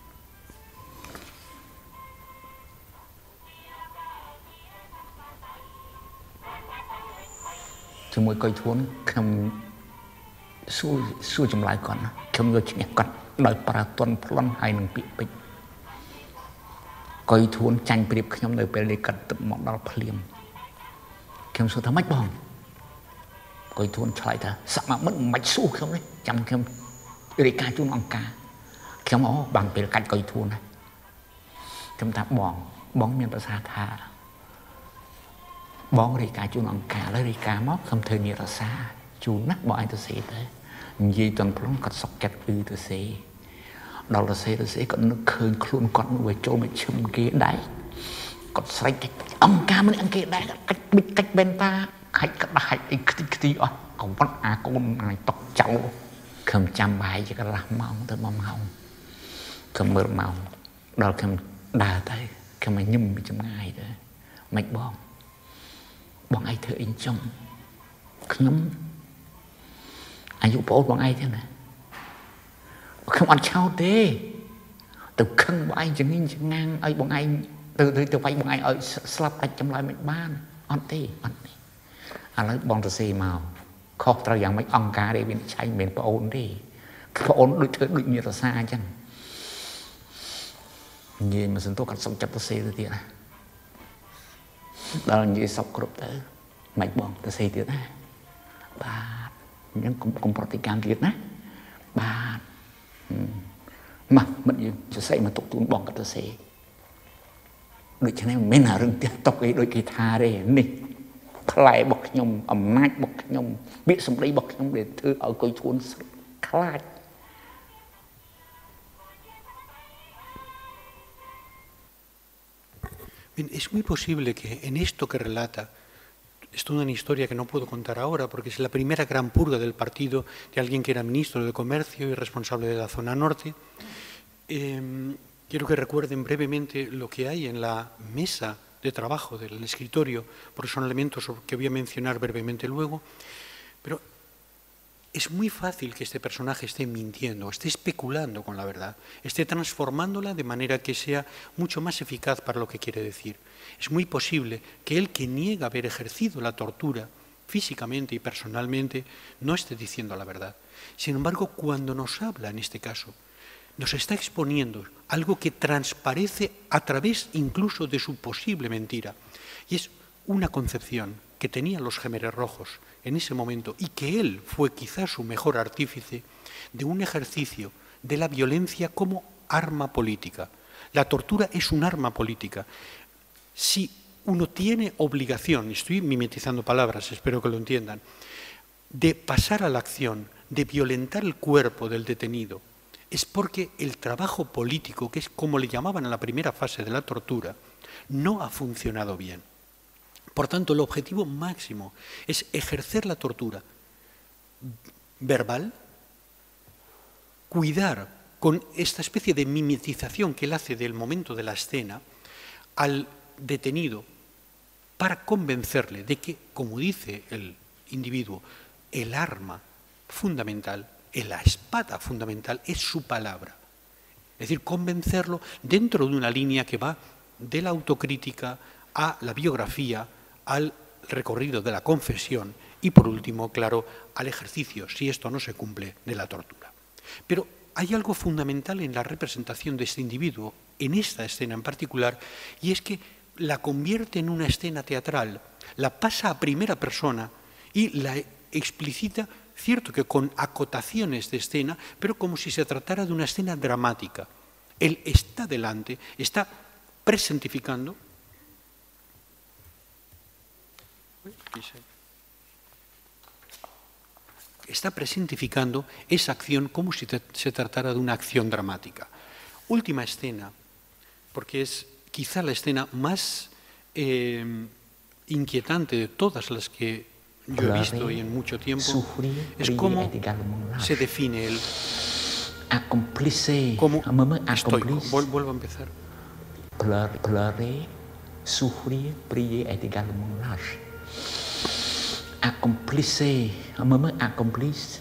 Speaker 4: ជាមួយកុយធួនខ្ញុំសួរសួរចម្លើយគាត់ណាខ្ញុំយកឈ្នះគាត់ដោយប្រើទន់ផ្លន់ហើយនឹងពាក្យពេចន៍កុយធួនចាញ់ប្រៀបខ្ញុំនៅពេលនេះគាត់ទឹកមកដល់ភ្លាមខ្ញុំសួរថាម៉េចបងកុយធួនឆ្លើយថាសមាមិត្តមិនសួរខ្ញុំទេចាំខ្ញុំរាយការណ៍ជូនអង្គការខ្ញុំអូបានពេលកាច់កុយធួនណាខ្ញុំថាបងបងមានប្រសាសន៍ថាបងរាយការណ៍ជូនអង្គការហើយរាយការណ៍មកខ្ញុំធ្វើនិរសាជូនណាបងឯងទៅសេទៅនិយាយតន់ផ្លុំគាត់សុកចិត្តគឺទៅសេដល់ទៅសេទៅសេគាត់នឹកឃើញខ្លួនគាត់មួយចូលមកឈឹមគេដែរគាត់ស្រែកអង្គការមិនអង្គគេដែរកាច់បិចកាច់បេនតាខាច់ក្តាច់អីខ្ទីខ្ទីអស់កុំវត្តអាកូនឲ្យតកចោលខ្ញុំចាំបាយជាកន្លះម៉ោងទៅមួយម៉ោងខ្ញុំមើលម៉ោងដល់ខ្ញុំដើរទៅខ្ញុំឲ្យញឹមពីចម្ងាយទៅមិនបងបងឯងធ្វើអីចុងខ្ញុំអាយុប្អូនបងឯងទេណាខ្ញុំអត់ឆោតទេទៅខឹងបងឯងចងិញចងាងឲ្យបងឯងទៅទៅវាយបងឯងឲ្យស្លាប់ដាច់ចម្លើយមិនបានអត់ទេអត់ទេឥឡូវបងទៅសេមកខុសត្រូវយ៉ាងម៉េចអង្គការទេវាឆៃមិនមែនប្អូនទេប្អូនដូចធ្វើដូចមានរសាអញ្ចឹងនិយាយមកសន្ទុះគាត់សុំចាប់ទៅសេទៅទៀតណាដល់និយាយសពគ្រប់ទៅមិនបងទៅសេទៀតណាបាទអញ្ចឹងកុំប្រតិកម្មទៀតណាបាទមកមិនយើងសរសេរមកទុកទូនបងគាត់ទៅសេដូច្នេះមិនមែនរឿងផ្ទះតុកអីដូចគេថាទេនេះផ្លែរបស់ខ្ញុំអំណាចរបស់ខ្ញុំពាក្យសម្ដីរបស់ខ្ញុំដែលធ្វើឲ្យកុយធួនខ្លាច
Speaker 3: Bien, es muy posible que en esto que relata, es toda una historia que no puedo contar ahora porque es la primera gran purga del partido de alguien que era ministro de Comercio y responsable de la zona norte. Eh, quiero que recuerden brevemente lo que hay en la mesa de trabajo del escritorio, porque son elementos que voy a mencionar brevemente luego, pero es muy fácil que este personaje esté mintiendo, esté especulando con la verdad, esté transformándola de manera que sea mucho más eficaz para lo que quiere decir. Es muy posible que él, que niega haber ejercido la tortura físicamente y personalmente, no esté diciendo la verdad. Sin embargo, cuando nos habla en este caso, nos está exponiendo algo que transparece a través incluso de su posible mentira. Y es una concepción que tenían los Jemeres Rojos en ese momento y que él fue quizás su mejor artífice de un ejercicio de la violencia como arma política. La tortura es un arma política. Si uno tiene obligación, estoy mimetizando palabras, espero que lo entiendan, de pasar a la acción, de violentar el cuerpo del detenido, es porque el trabajo político, que es como le llamaban en la primera fase de la tortura, no ha funcionado bien. Por tanto, el objetivo máximo es ejercer la tortura verbal, cuidar con esta especie de mimetización que él hace del momento de la escena al detenido para convencerle de que, como dice el individuo, el arma fundamental, la espada fundamental es su palabra. Es decir, convencerlo dentro de una línea que va de la autocrítica a la biografía, al recorrido de la confesión y, por último, claro, al ejercicio, si esto no se cumple, de la tortura. Pero hay algo fundamental en la representación de este individuo, en esta escena en particular, y es que la convierte en una escena teatral, la pasa a primera persona y la explicita, cierto que con acotaciones de escena, pero como si se tratara de una escena dramática. Él está delante, está presentificando. Está presentificando esa acción como si se tratara de una acción dramática. Última escena, porque es quizá la escena más eh, inquietante de todas las que yo he visto y en mucho tiempo, es cómo se define él como estoico. Vuelvo a empezar.
Speaker 4: Accomplice, un moment accomplice,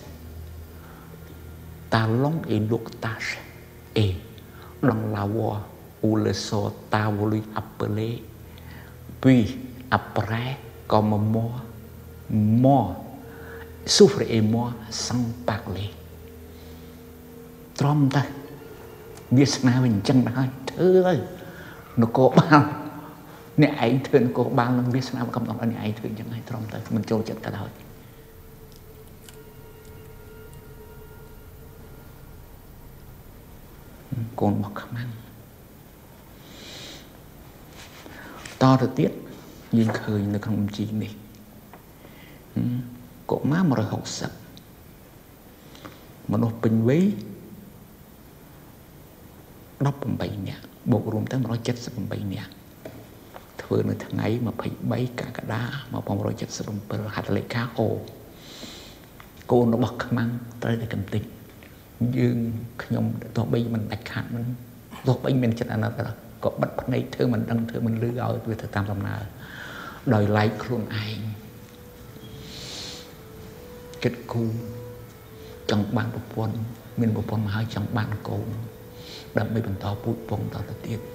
Speaker 4: talon et l'octage, et dans la voie où le sort t'a voulu appeler, puis après, comme moi, moi, souffre et moi sans parler. Trom ta, biết nào mình chẳng nói, thưa ơi, nó có bao. Nè ai thương cô bao lần biết sao không懂 nè ai thương chẳng ai trong tới mìnhចូលចិត្តទៅហើយ កូនមកខ្មាំង តទៅទៀតយើងឃើញនៅក្នុងបញ្ជីនេះកុមារ một trăm sáu mươi មនុស្សពេញវ័យ mười tám នាក់បូករួមទៅ một trăm bảy mươi tám នាក់ ធ្វើនៅថ្ងៃ hai mươi ba កក្កដា một nghìn chín trăm bảy mươi bảy ហត្ថលេខាអូកូនរបស់ខ្មាំងត្រូវតែកំទេចយើងខ្ញុំទោះបីមិនដាច់ខាតមិនទោះបីមានចិត្តអាណិតក៏បិទភ្នែកធ្វើមិនដឹងធ្វើមិនលឺឲ្យវាទៅតាមដំណើរដោយឡែកខ្លួនឯងគិតគូរចង់បានប្រពន្ធមានប្រពន្ធមកហើយចង់បានកូនដើម្បីបន្តពូជពងតទៅទៀត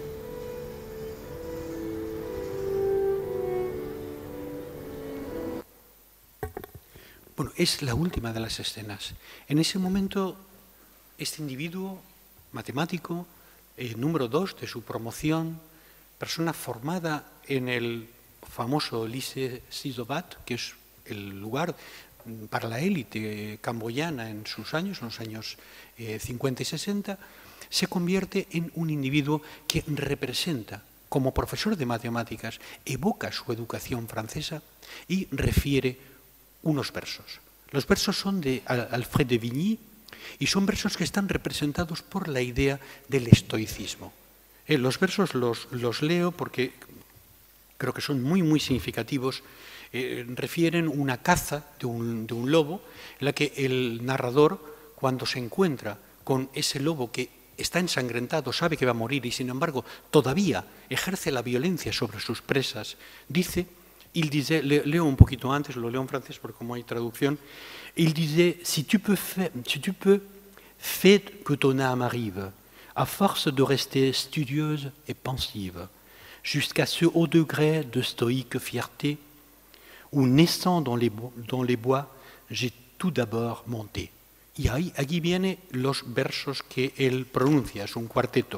Speaker 3: Bueno, es la última de las escenas. En ese momento, este individuo matemático, eh, número dos de su promoción, persona formada en el famoso Lycée Sisobat, que es el lugar para la élite camboyana en sus años, en los años eh, cincuenta y sesenta, se convierte en un individuo que representa, como profesor de matemáticas, evoca su educación francesa y refiere unos versos. Los versos son de Alfred de Vigny y son versos que están representados por la idea del estoicismo. Eh, los versos los, los leo porque creo que son muy, muy significativos. Eh, refieren una caza de un, de un lobo en la que el narrador, cuando se encuentra con ese lobo que está ensangrentado, sabe que va a morir y sin embargo todavía ejerce la violencia sobre sus presas, dice... Il disait, leo un poquito antes, lo leo en francés porque como hay traducción, il disait, si tu peux, faire, si tu peux, fais que ton âme arrive, à force de rester studieuse et pensive, jusqu'à ce haut degré de stoïque fierté, où naissant dans les, dans les bois, j'ai tout d'abord monté. Y ahí, aquí vienen los versos que él pronuncia, es un cuarteto,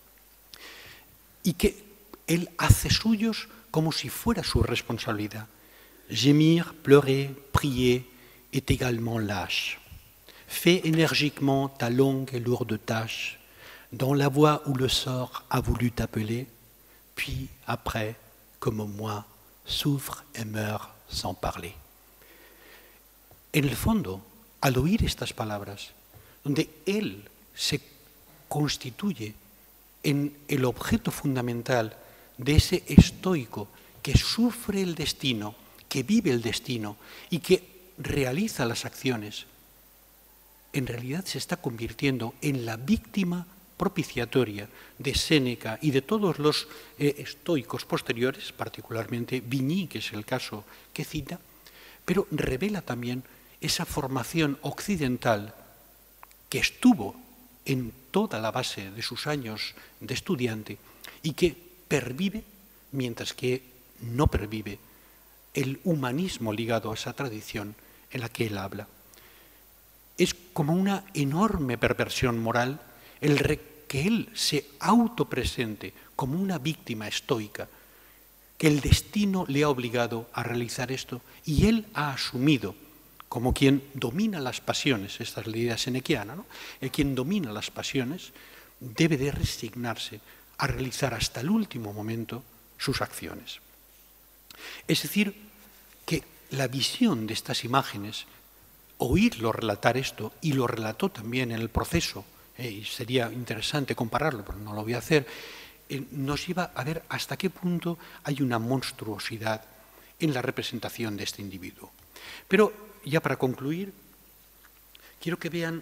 Speaker 3: y que él hace suyos como si fuera su responsabilidad. Gémir, pleurer, prier est également lâche. Fais énergiquement ta longue et lourde tâche dans la voie où le sort a voulu t'appeler, puis après, comme moi, souffre et meurt sans parler. En el fondo, al oír estas palabras, donde él se constituye en el objeto fundamental de ese estoico que sufre el destino, que vive el destino y que realiza las acciones, en realidad se está convirtiendo en la víctima propiciatoria de Séneca y de todos los eh, estoicos posteriores, particularmente Vigny, que es el caso que cita, pero revela también esa formación occidental que estuvo en toda la base de sus años de estudiante y que pervive, mientras que no pervive el humanismo ligado a esa tradición en la que él habla. Es como una enorme perversión moral el que él se autopresente como una víctima estoica, que el destino le ha obligado a realizar esto y él ha asumido como quien domina las pasiones, esta es la idea senequiana, ¿no? El quien domina las pasiones debe de resignarse a realizar hasta el último momento sus acciones. Es decir, que la visión de estas imágenes, oírlo relatar esto, y lo relató también en el proceso, eh, y sería interesante compararlo, pero no lo voy a hacer, eh, nos lleva a ver hasta qué punto hay una monstruosidad en la representación de este individuo. Pero ya para concluir, quiero que vean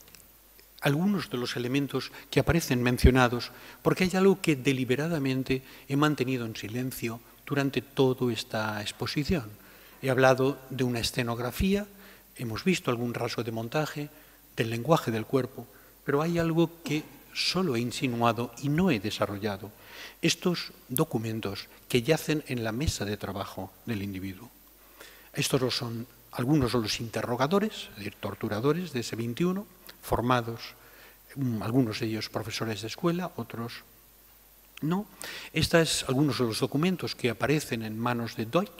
Speaker 3: algunos de los elementos que aparecen mencionados, porque hay algo que deliberadamente he mantenido en silencio durante toda esta exposición. He hablado de una escenografía, hemos visto algún rasgo de montaje, del lenguaje del cuerpo, pero hay algo que solo he insinuado y no he desarrollado. Estos documentos que yacen en la mesa de trabajo del individuo. Estos son algunos de los interrogadores, es decir, torturadores de ese veintiuno, formados, algunos de ellos profesores de escuela, otros no. Estos son algunos de los documentos que aparecen en manos de Doig,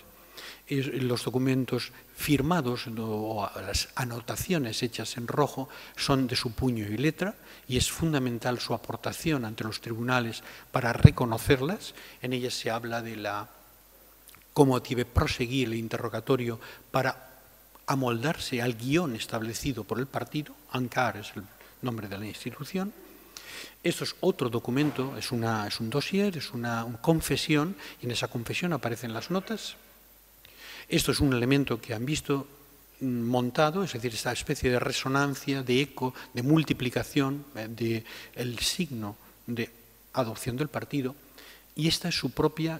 Speaker 3: los documentos firmados o las anotaciones hechas en rojo son de su puño y letra y es fundamental su aportación ante los tribunales para reconocerlas. En ellas se habla de la cómo debe proseguir el interrogatorio para amoldarse al guión establecido por el partido. ANCAR es el nombre de la institución. Esto es otro documento, es, una, es un dossier, es una, una confesión, y en esa confesión aparecen las notas. Esto es un elemento que han visto montado, es decir, esta especie de resonancia, de eco, de multiplicación del signo de adopción del partido, y esta es su propia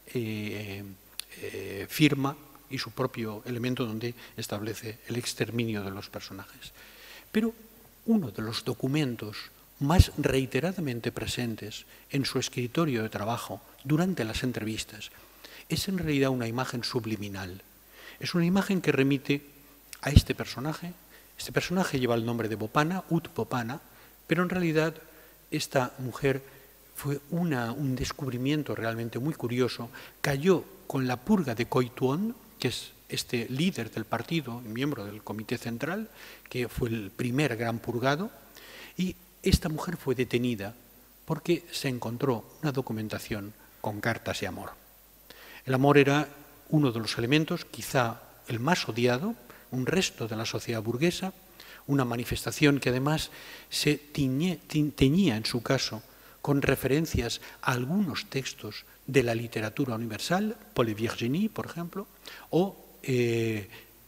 Speaker 3: eh, eh, firma y su propio elemento donde establece el exterminio de los personajes. Pero uno de los documentos más reiteradamente presentes en su escritorio de trabajo durante las entrevistas es en realidad una imagen subliminal. Es una imagen que remite a este personaje. Este personaje lleva el nombre de Bopana, Ut Bopana, pero en realidad esta mujer fue una, un descubrimiento realmente muy curioso. Cayó con la purga de Coi Tuon, que es este líder del partido, miembro del Comité Central, que fue el primer gran purgado, y esta mujer fue detenida porque se encontró una documentación con cartas de amor. El amor era uno de los elementos, quizá el más odiado, un resto de la sociedad burguesa, una manifestación que además se tiñe, teñía en su caso con referencias a algunos textos de la literatura universal, Paul et Virginie, por ejemplo, o eh,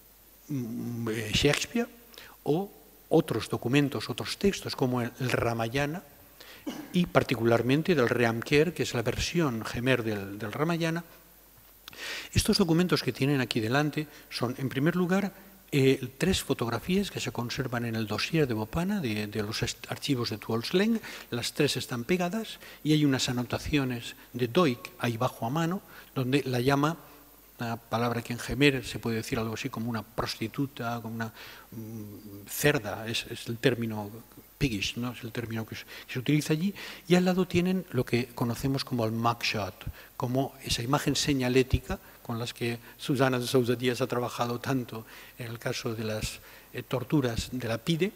Speaker 3: Shakespeare, o otros documentos, otros textos como el, el Ramayana, y particularmente del Reamker, que es la versión gemer del, del Ramayana. Estos documentos que tienen aquí delante son, en primer lugar, eh, tres fotografías que se conservan en el dossier de Bopana, de, de los archivos de Tuolsleng. Las tres están pegadas y hay unas anotaciones de Doig ahí bajo a mano, donde la llama, una palabra que en gemer se puede decir algo así como una prostituta, como una um, cerda, es, es el término piggish, ¿no? Es el término que se, que se utiliza allí, y al lado tienen lo que conocemos como el mugshot, como esa imagen señalética con las que Susana de Sousa Díaz ha trabajado tanto en el caso de las eh, torturas de la PIDE.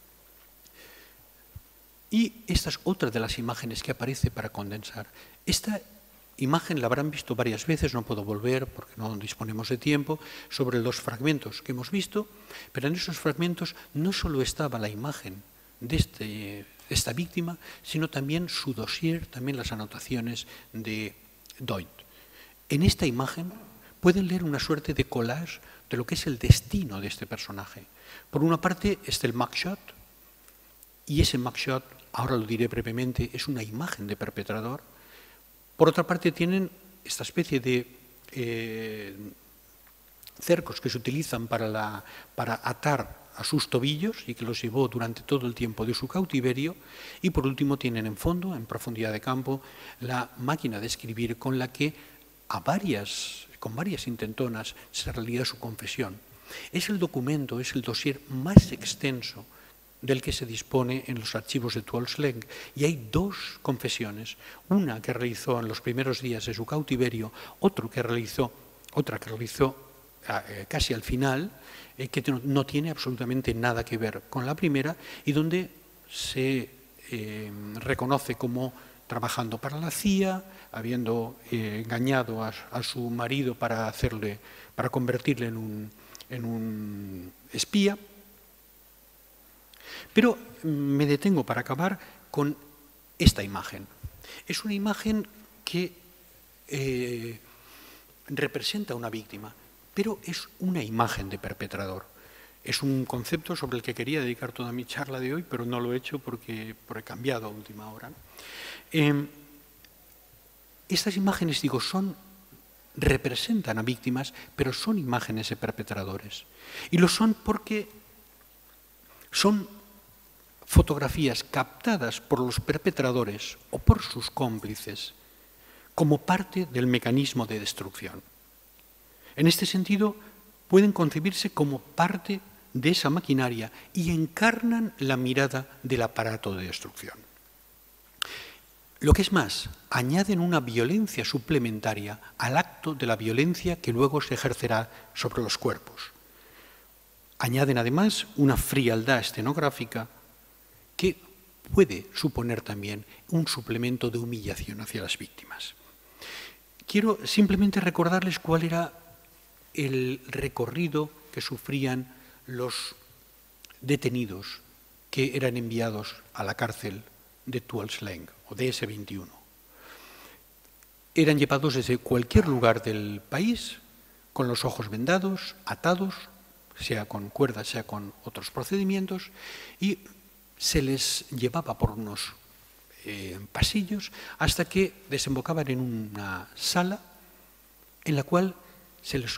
Speaker 3: Y esta es otra de las imágenes que aparece para condensar. Esta imagen la habrán visto varias veces, no puedo volver porque no disponemos de tiempo, sobre los fragmentos que hemos visto, pero en esos fragmentos no solo estaba la imagen de este, esta víctima, sino también su dossier, también las anotaciones de Doig. en esta imagen pueden leer una suerte de collage de lo que es el destino de este personaje. Por una parte está el mugshot, y ese mugshot, ahora lo diré brevemente, es una imagen de perpetrador. Por otra parte tienen esta especie de eh, cercos que se utilizan para, la, para atar a sus tobillos y que los llevó durante todo el tiempo de su cautiverio. Y por último tienen en fondo, en profundidad de campo, la máquina de escribir con la que a varias, con varias intentonas se realiza su confesión. Es el documento, es el dossier más extenso del que se dispone en los archivos de Tuol Sleng, y hay dos confesiones, una que realizó en los primeros días de su cautiverio, otro que realizó, otra que realizó eh, casi al final, eh, que no tiene absolutamente nada que ver con la primera, y donde se eh, reconoce como trabajando para la C I A, habiendo eh, engañado a, a su marido para hacerle, para convertirle en un, en un espía. Pero me detengo para acabar con esta imagen. Es una imagen que eh, representa a una víctima, pero es una imagen de perpetrador. Es un concepto sobre el que quería dedicar toda mi charla de hoy, pero no lo he hecho porque, porque he cambiado a última hora. Eh, estas imágenes, digo, son, representan a víctimas, pero son imágenes de perpetradores. Y lo son porque son fotografías captadas por los perpetradores o por sus cómplices como parte del mecanismo de destrucción. En este sentido, pueden concebirse como parte de esa maquinaria y encarnan la mirada del aparato de destrucción. Lo que es más, añaden una violencia suplementaria al acto de la violencia que luego se ejercerá sobre los cuerpos. Añaden además una frialdad escenográfica que puede suponer también un suplemento de humillación hacia las víctimas. Quiero simplemente recordarles cuál era el recorrido que sufrían los detenidos que eran enviados a la cárcel de Tuol Sleng o de ese veintiuno. Eran llevados desde cualquier lugar del país con los ojos vendados, atados, sea con cuerdas, sea con otros procedimientos, y se les llevaba por unos eh, pasillos hasta que desembocaban en una sala en la cual se les,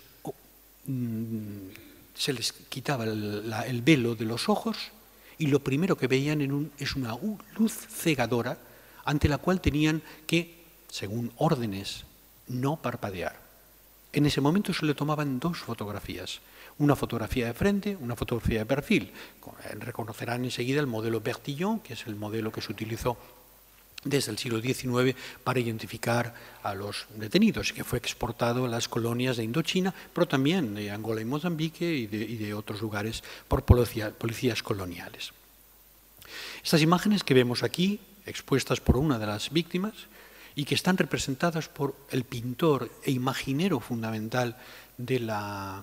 Speaker 3: mm, se les quitaba el, la, el velo de los ojos, y lo primero que veían en un, es una luz cegadora ante la cual tenían que, según órdenes, no parpadear. En ese momento se le tomaban dos fotografías, una fotografía de frente, una fotografía de perfil. Reconocerán enseguida el modelo Bertillon, que es el modelo que se utilizó desde el siglo diecinueve para identificar a los detenidos, que fue exportado a las colonias de Indochina, pero también de Angola y Mozambique y de, y de otros lugares por policía, policías coloniales. Estas imágenes que vemos aquí, expuestas por una de las víctimas, y que están representadas por el pintor e imaginero fundamental de la,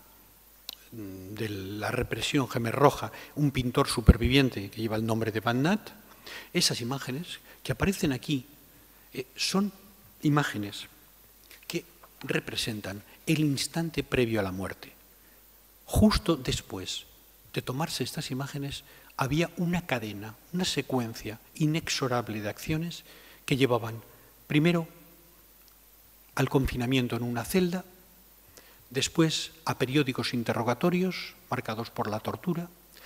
Speaker 3: de la represión Khmer Roja, un pintor superviviente que lleva el nombre de Van Nat. Esas imágenes que aparecen aquí eh, son imágenes que representan el instante previo a la muerte. Justo después de tomarse estas imágenes había una cadena, una secuencia inexorable de acciones que llevaban primero al confinamiento en una celda, después a periódicos interrogatorios marcados por la tortura,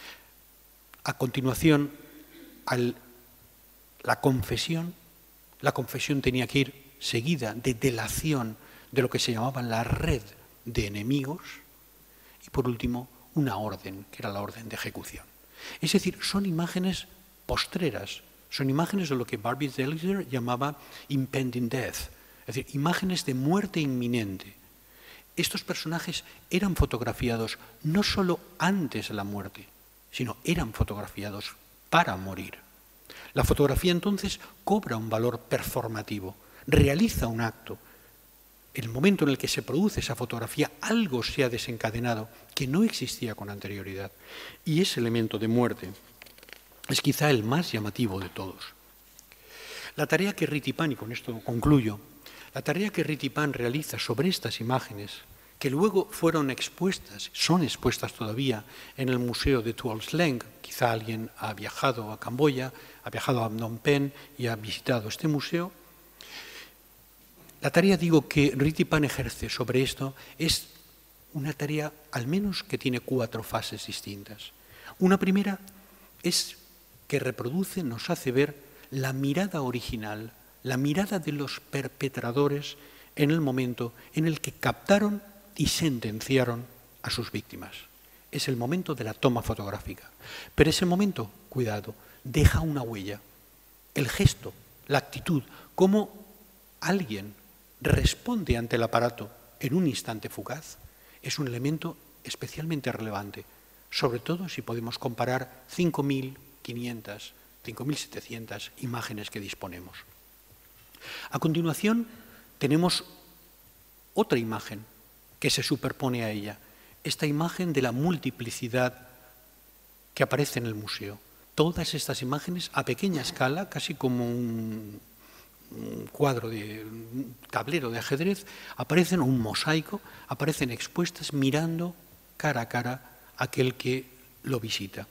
Speaker 3: a continuación a la confesión. La confesión tenía que ir seguida de delación de lo que se llamaba la red de enemigos, y por último una orden, que era la orden de ejecución. Es decir, son imágenes postreras, son imágenes de lo que Barbie Zelizer llamaba impending death, es decir, imágenes de muerte inminente. Estos personajes eran fotografiados no solo antes de la muerte, sino eran fotografiados para morir. La fotografía entonces cobra un valor performativo, realiza un acto. En el momento en el que se produce esa fotografía, algo se ha desencadenado que no existía con anterioridad. Y ese elemento de muerte es quizá el más llamativo de todos. La tarea que Rittipani, con esto concluyo, La tarea que Ritipan realiza sobre estas imágenes, que luego fueron expuestas, son expuestas todavía en el Museo de Tuol Sleng, quizá alguien ha viajado a Camboya, ha viajado a Phnom Penh y ha visitado este museo. La tarea, digo, que Ritipan ejerce sobre esto es una tarea al menos que tiene cuatro fases distintas. Una primera es que reproduce, nos hace ver la mirada original, la mirada de los perpetradores en el momento en el que captaron y sentenciaron a sus víctimas. Es el momento de la toma fotográfica. Pero ese momento, cuidado, deja una huella. El gesto, la actitud, cómo alguien responde ante el aparato en un instante fugaz, es un elemento especialmente relevante, sobre todo si podemos comparar cinco mil quinientas, cinco mil setecientas imágenes que disponemos. A continuación, tenemos otra imagen que se superpone a ella, esta imagen de la multiplicidad que aparece en el museo. Todas estas imágenes a pequeña escala, casi como un, un cuadro, de un tablero de ajedrez, aparecen, un mosaico, aparecen expuestas mirando cara a cara a aquel que lo visita.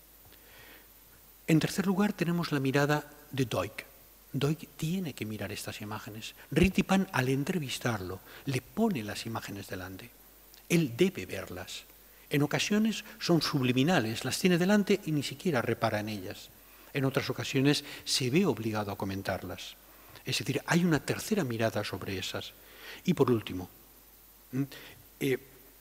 Speaker 3: En tercer lugar, tenemos la mirada de Doig. Doig tiene que mirar estas imágenes. Ritipan, al entrevistarlo, le pone las imágenes delante. Él debe verlas. En ocasiones son subliminales, las tiene delante y ni siquiera repara en ellas. En otras ocasiones se ve obligado a comentarlas. Es decir, hay una tercera mirada sobre esas. Y por último, eh,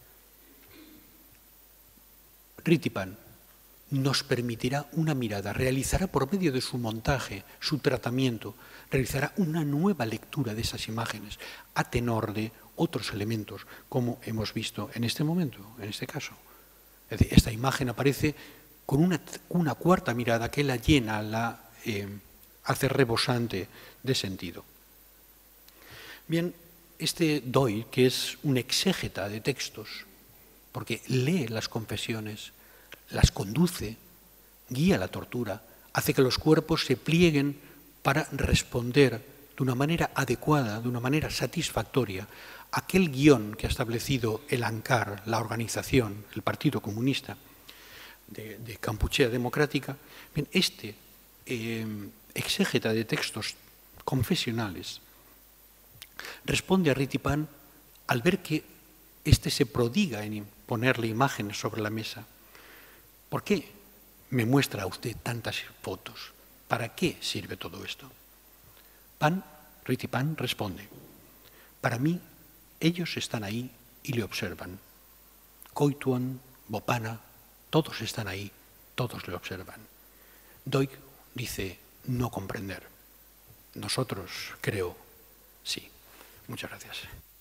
Speaker 3: Ritipan nos permitirá una mirada, realizará por medio de su montaje, su tratamiento, realizará una nueva lectura de esas imágenes a tenor de otros elementos, como hemos visto en este momento, en este caso. Es decir, esta imagen aparece con una, una cuarta mirada que la llena, la eh, hace rebosante de sentido. Bien, este Doig, que es un exégeta de textos, porque lee las confesiones, las conduce, guía la tortura, hace que los cuerpos se plieguen para responder de una manera adecuada, de una manera satisfactoria, a aquel guión que ha establecido el ANCAR, la organización, el Partido Comunista de, de Kampuchea Democrática. Bien, este eh, exégeta de textos confesionales responde a Ritipan al ver que éste se prodiga en ponerle imágenes sobre la mesa. ¿Por qué me muestra a usted tantas fotos? ¿Para qué sirve todo esto? Pan, Ritipan responde, para mí ellos están ahí y le observan. Coituan, Bopana, todos están ahí, todos le observan. Doig dice no comprender. Nosotros, creo, sí. Muchas gracias.